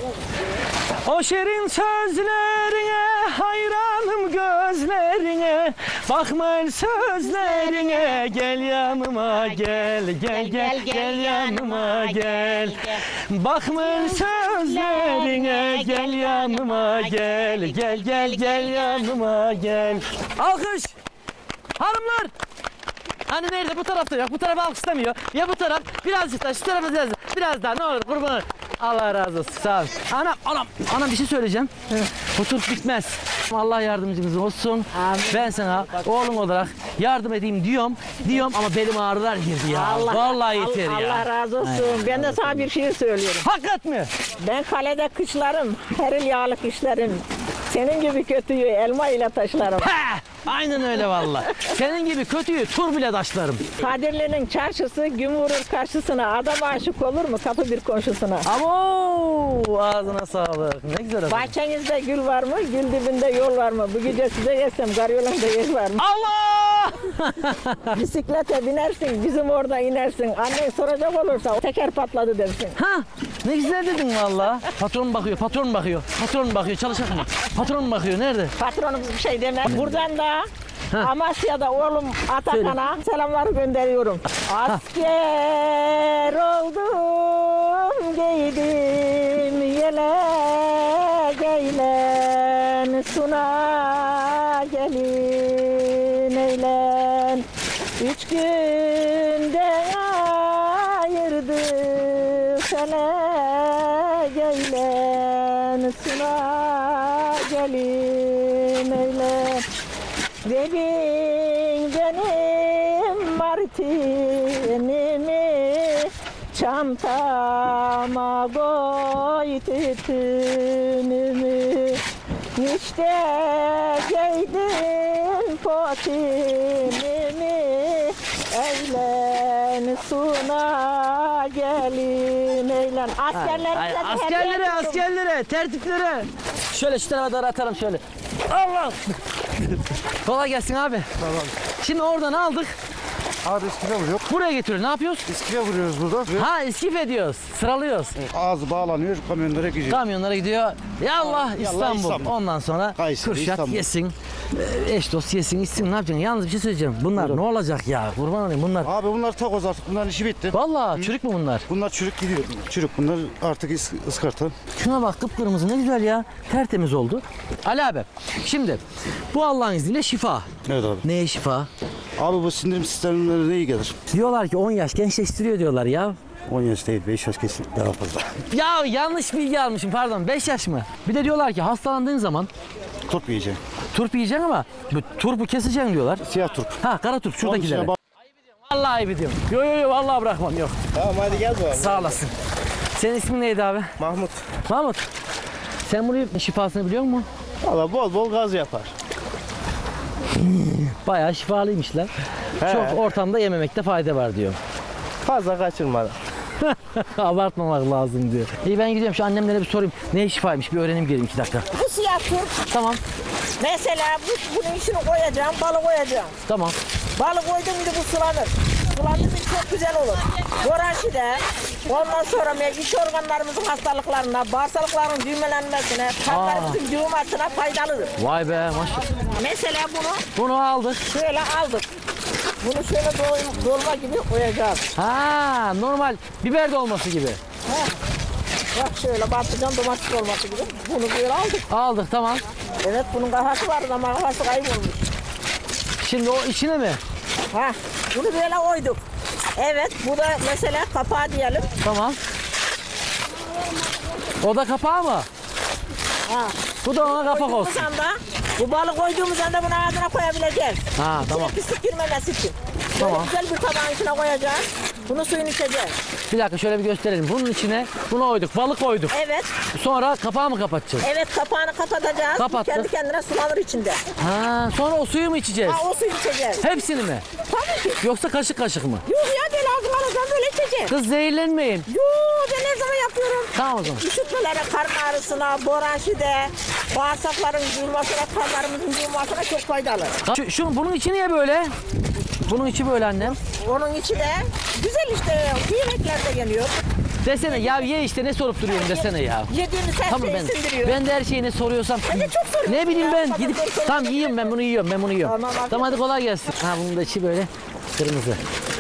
O şirin sözlerine hayranım gözlerine, bakma el sözlerine, gel yanıma gel gel gel gel yanıma gel. Bakma el sözlerine, gel yanıma gel gel gel gel yanıma gel. Alkış hanımlar. Hani nerede? Bu tarafta yok. Bu taraf alkışlamıyor. Ya bu taraf birazcık daha, şu tarafa biraz, biraz daha ne olur kurban ol. Allah razı olsun. Sağ ol. Anam, anam, anam bir şey söyleyeceğim. Bu turp bitmez. Allah yardımcımız olsun. Amin. Ben sana oğlum olarak yardım edeyim diyorum. Diyorum ama belim ağrılar girdi ya. Allah, Vallahi yeter Allah, ya. Allah razı olsun. Aynen. Ben de sana bir şey söylüyorum. Hakikat mi? Ben kalede kışlarım, her il yağlık işlerim. Senin gibi kötüyü elma ile taşlarım. He, aynen öyle vallahi. Senin gibi kötüyü tur bile taşlarım. Kadirli'nin çarşısı gün vurur karşısına. Adam aşık olur mu kapı bir komşusuna? Abo, ağzına sağlık. Ne güzel adam. Bahçenizde gül var mı? Gül dibinde yol var mı? Bu gece size yesem garyolanda yer var mı? Allah! Bisiklete binersin, bizim orada inersin. Annen soracak olursa teker patladı dersin. Ha, ne güzel dedin valla. Patron bakıyor, patron bakıyor. Patron bakıyor, çalışacak mı? Patron bakıyor, nerede? Patronumuz bir şey demez. Buradan da Amasya'da oğlum Atakan'a selamlar gönderiyorum. Asker oldum, giydim yelek eylen, suna gelin eylen. Üç günde ayırdı felek eylen, suna gelin eyle. Verin benim martinimi, çantama koy tütünümü. İşte giydim potinimi, eğlen suna gelin eğlen. Askerlerimize Ay, ay, de askerlere, hediye tuttum. askerlere, tertiplere. Şöyle şu tarafa doğru atarım şöyle. Allah! Kolay gelsin abi. Tamam. Şimdi oradan aldık. Abi iskife vuruyor. Buraya getiriyor. Ne yapıyoruz? İskife vuruyoruz burada. Ha iskif ediyoruz. Sıralıyoruz. Evet, ağzı bağlanıyor, kamyonlara gidiyor. Kamyonlara gidiyor. Yallah Yallah İstanbul. İstanbul. Ondan sonra Kayseri, Kürşat İstanbul. yesin. e, Eş dost yesin, içsin. Ne yapacaksın? Yalnız bir şey söyleyeceğim. Bunlar ne olacak ya? Kurban olayım bunlar. Abi bunlar takoz artık. Bunların işi bitti. Vallahi çürük mü bunlar? Bunlar çürük gidiyor. Çürük bunlar artık ıs ıskarta. Şuna bak kıpkırmızı ne güzel ya. Tertemiz oldu. Ali abi şimdi bu Allah'ın izniyle şifa. Evet abi. Neye şifa? Abi bu sindirim sistemlerine iyi gelir. Diyorlar ki on yaş gençleştiriyor diyorlar ya. on yaş değil, beş yaş kesin daha fazla. Ya yanlış bilgi almışım pardon. beş yaş mı? Bir de diyorlar ki hastalandığın zaman Turp yiyeceksin. turp yiyeceksin ama bu turpu keseceksin diyorlar. Siyah turp. Ha kara turp şuradakileri. Onun Vallahi ayıp ediyorum. Yok yok yok vallahi bırakmam yok. Tamam hadi gel bu abi. Sağ olasın. Senin ismin neydi abi? Mahmut. Mahmut. Sen bunun şifasını biliyor musun? Valla bol bol gaz yapar. Bayağı şifalıymışlar. He. Çok ortamda yememekte fayda var diyor. Fazla kaçırmadan. Abartmamak lazım diyor. İyi ben gidiyorum şu annemlere bir sorayım. Ne şifaymış bir öğrenim geleyim iki dakika. Bu siyah turp. Tamam. Mesela bu, bunun içine koyacağım, balı koyacağım. Tamam. Balı koydum gibi bu sulanır. Sulandığı için çok güzel olur. Boraşide, ondan sonra iç organlarımızın hastalıklarına, bağırsakların düğmelenmesine, kalplerimizin düğmesine faydalıdır. Vay be maşallah. Mesela bunu Bunu aldık. şöyle aldık. Bunu şöyle dol- dolma gibi koyacağız. Ha normal biber dolması gibi. Ha. Bak şöyle patlıcan domates dolması gibi. Bunu böyle aldık. Aldık tamam. Evet bunun kafası vardı ama kafası kaybolmuş. Şimdi o içine mi? Ha, bunu böyle koyduk. Evet, bu da mesela kapağı diyelim. Tamam. O da kapağı mı? Ha. Bu da ona kapak Koyduğumuz olsun. anda, bu balı koyduğumuz anda bunu ağzına koyabileceğiz. Ha tamam. İçine pislik girmemesi için. Tamam. Böyle güzel bir tabağın içine koyacağız. Bunu suyunu içeceğiz. Bir dakika şöyle bir gösterelim. Bunun içine bunu koyduk. Balık koyduk. Evet. Sonra kapağı mı kapatacağız? Evet, kapağını kapatacağız. Kapattık. Kendi kendine sulanır içinde. Ha sonra o suyu mu içeceğiz? Ha, o suyu içeceğiz. Hepsini mi? Tabii ki. Yoksa kaşık kaşık mı? Yok ya, böyle ağzına alacağım, böyle içeceğiz. Kız zehirlenmeyin. Yok, ben her zaman yapıyorum. Tamam o zaman. Üşütmelere, karın ağrısına, boranşide, bağırsakların durmasına, kanlarımızın durmasına çok faydalı. Şu, şu bunun içi niye böyle? Bunun içi böyle annem. Onun içi de güzel işte, yemeklerde geliyor. Desene ya ye işte ne sorup duruyorsun desene ya. Yediğimiz her Tamam şeyi ben, sindiriyor. ben de her şeyi ne soruyorsam. Ben de çok soruyorum. Ne bileyim ya, ben kadın gidip soru soruyor. tamam yiyorum ben bunu yiyorum ben bunu yiyorum. Tamam, Tamam hadi kolay gelsin. Ha bunun da içi böyle kırmızı.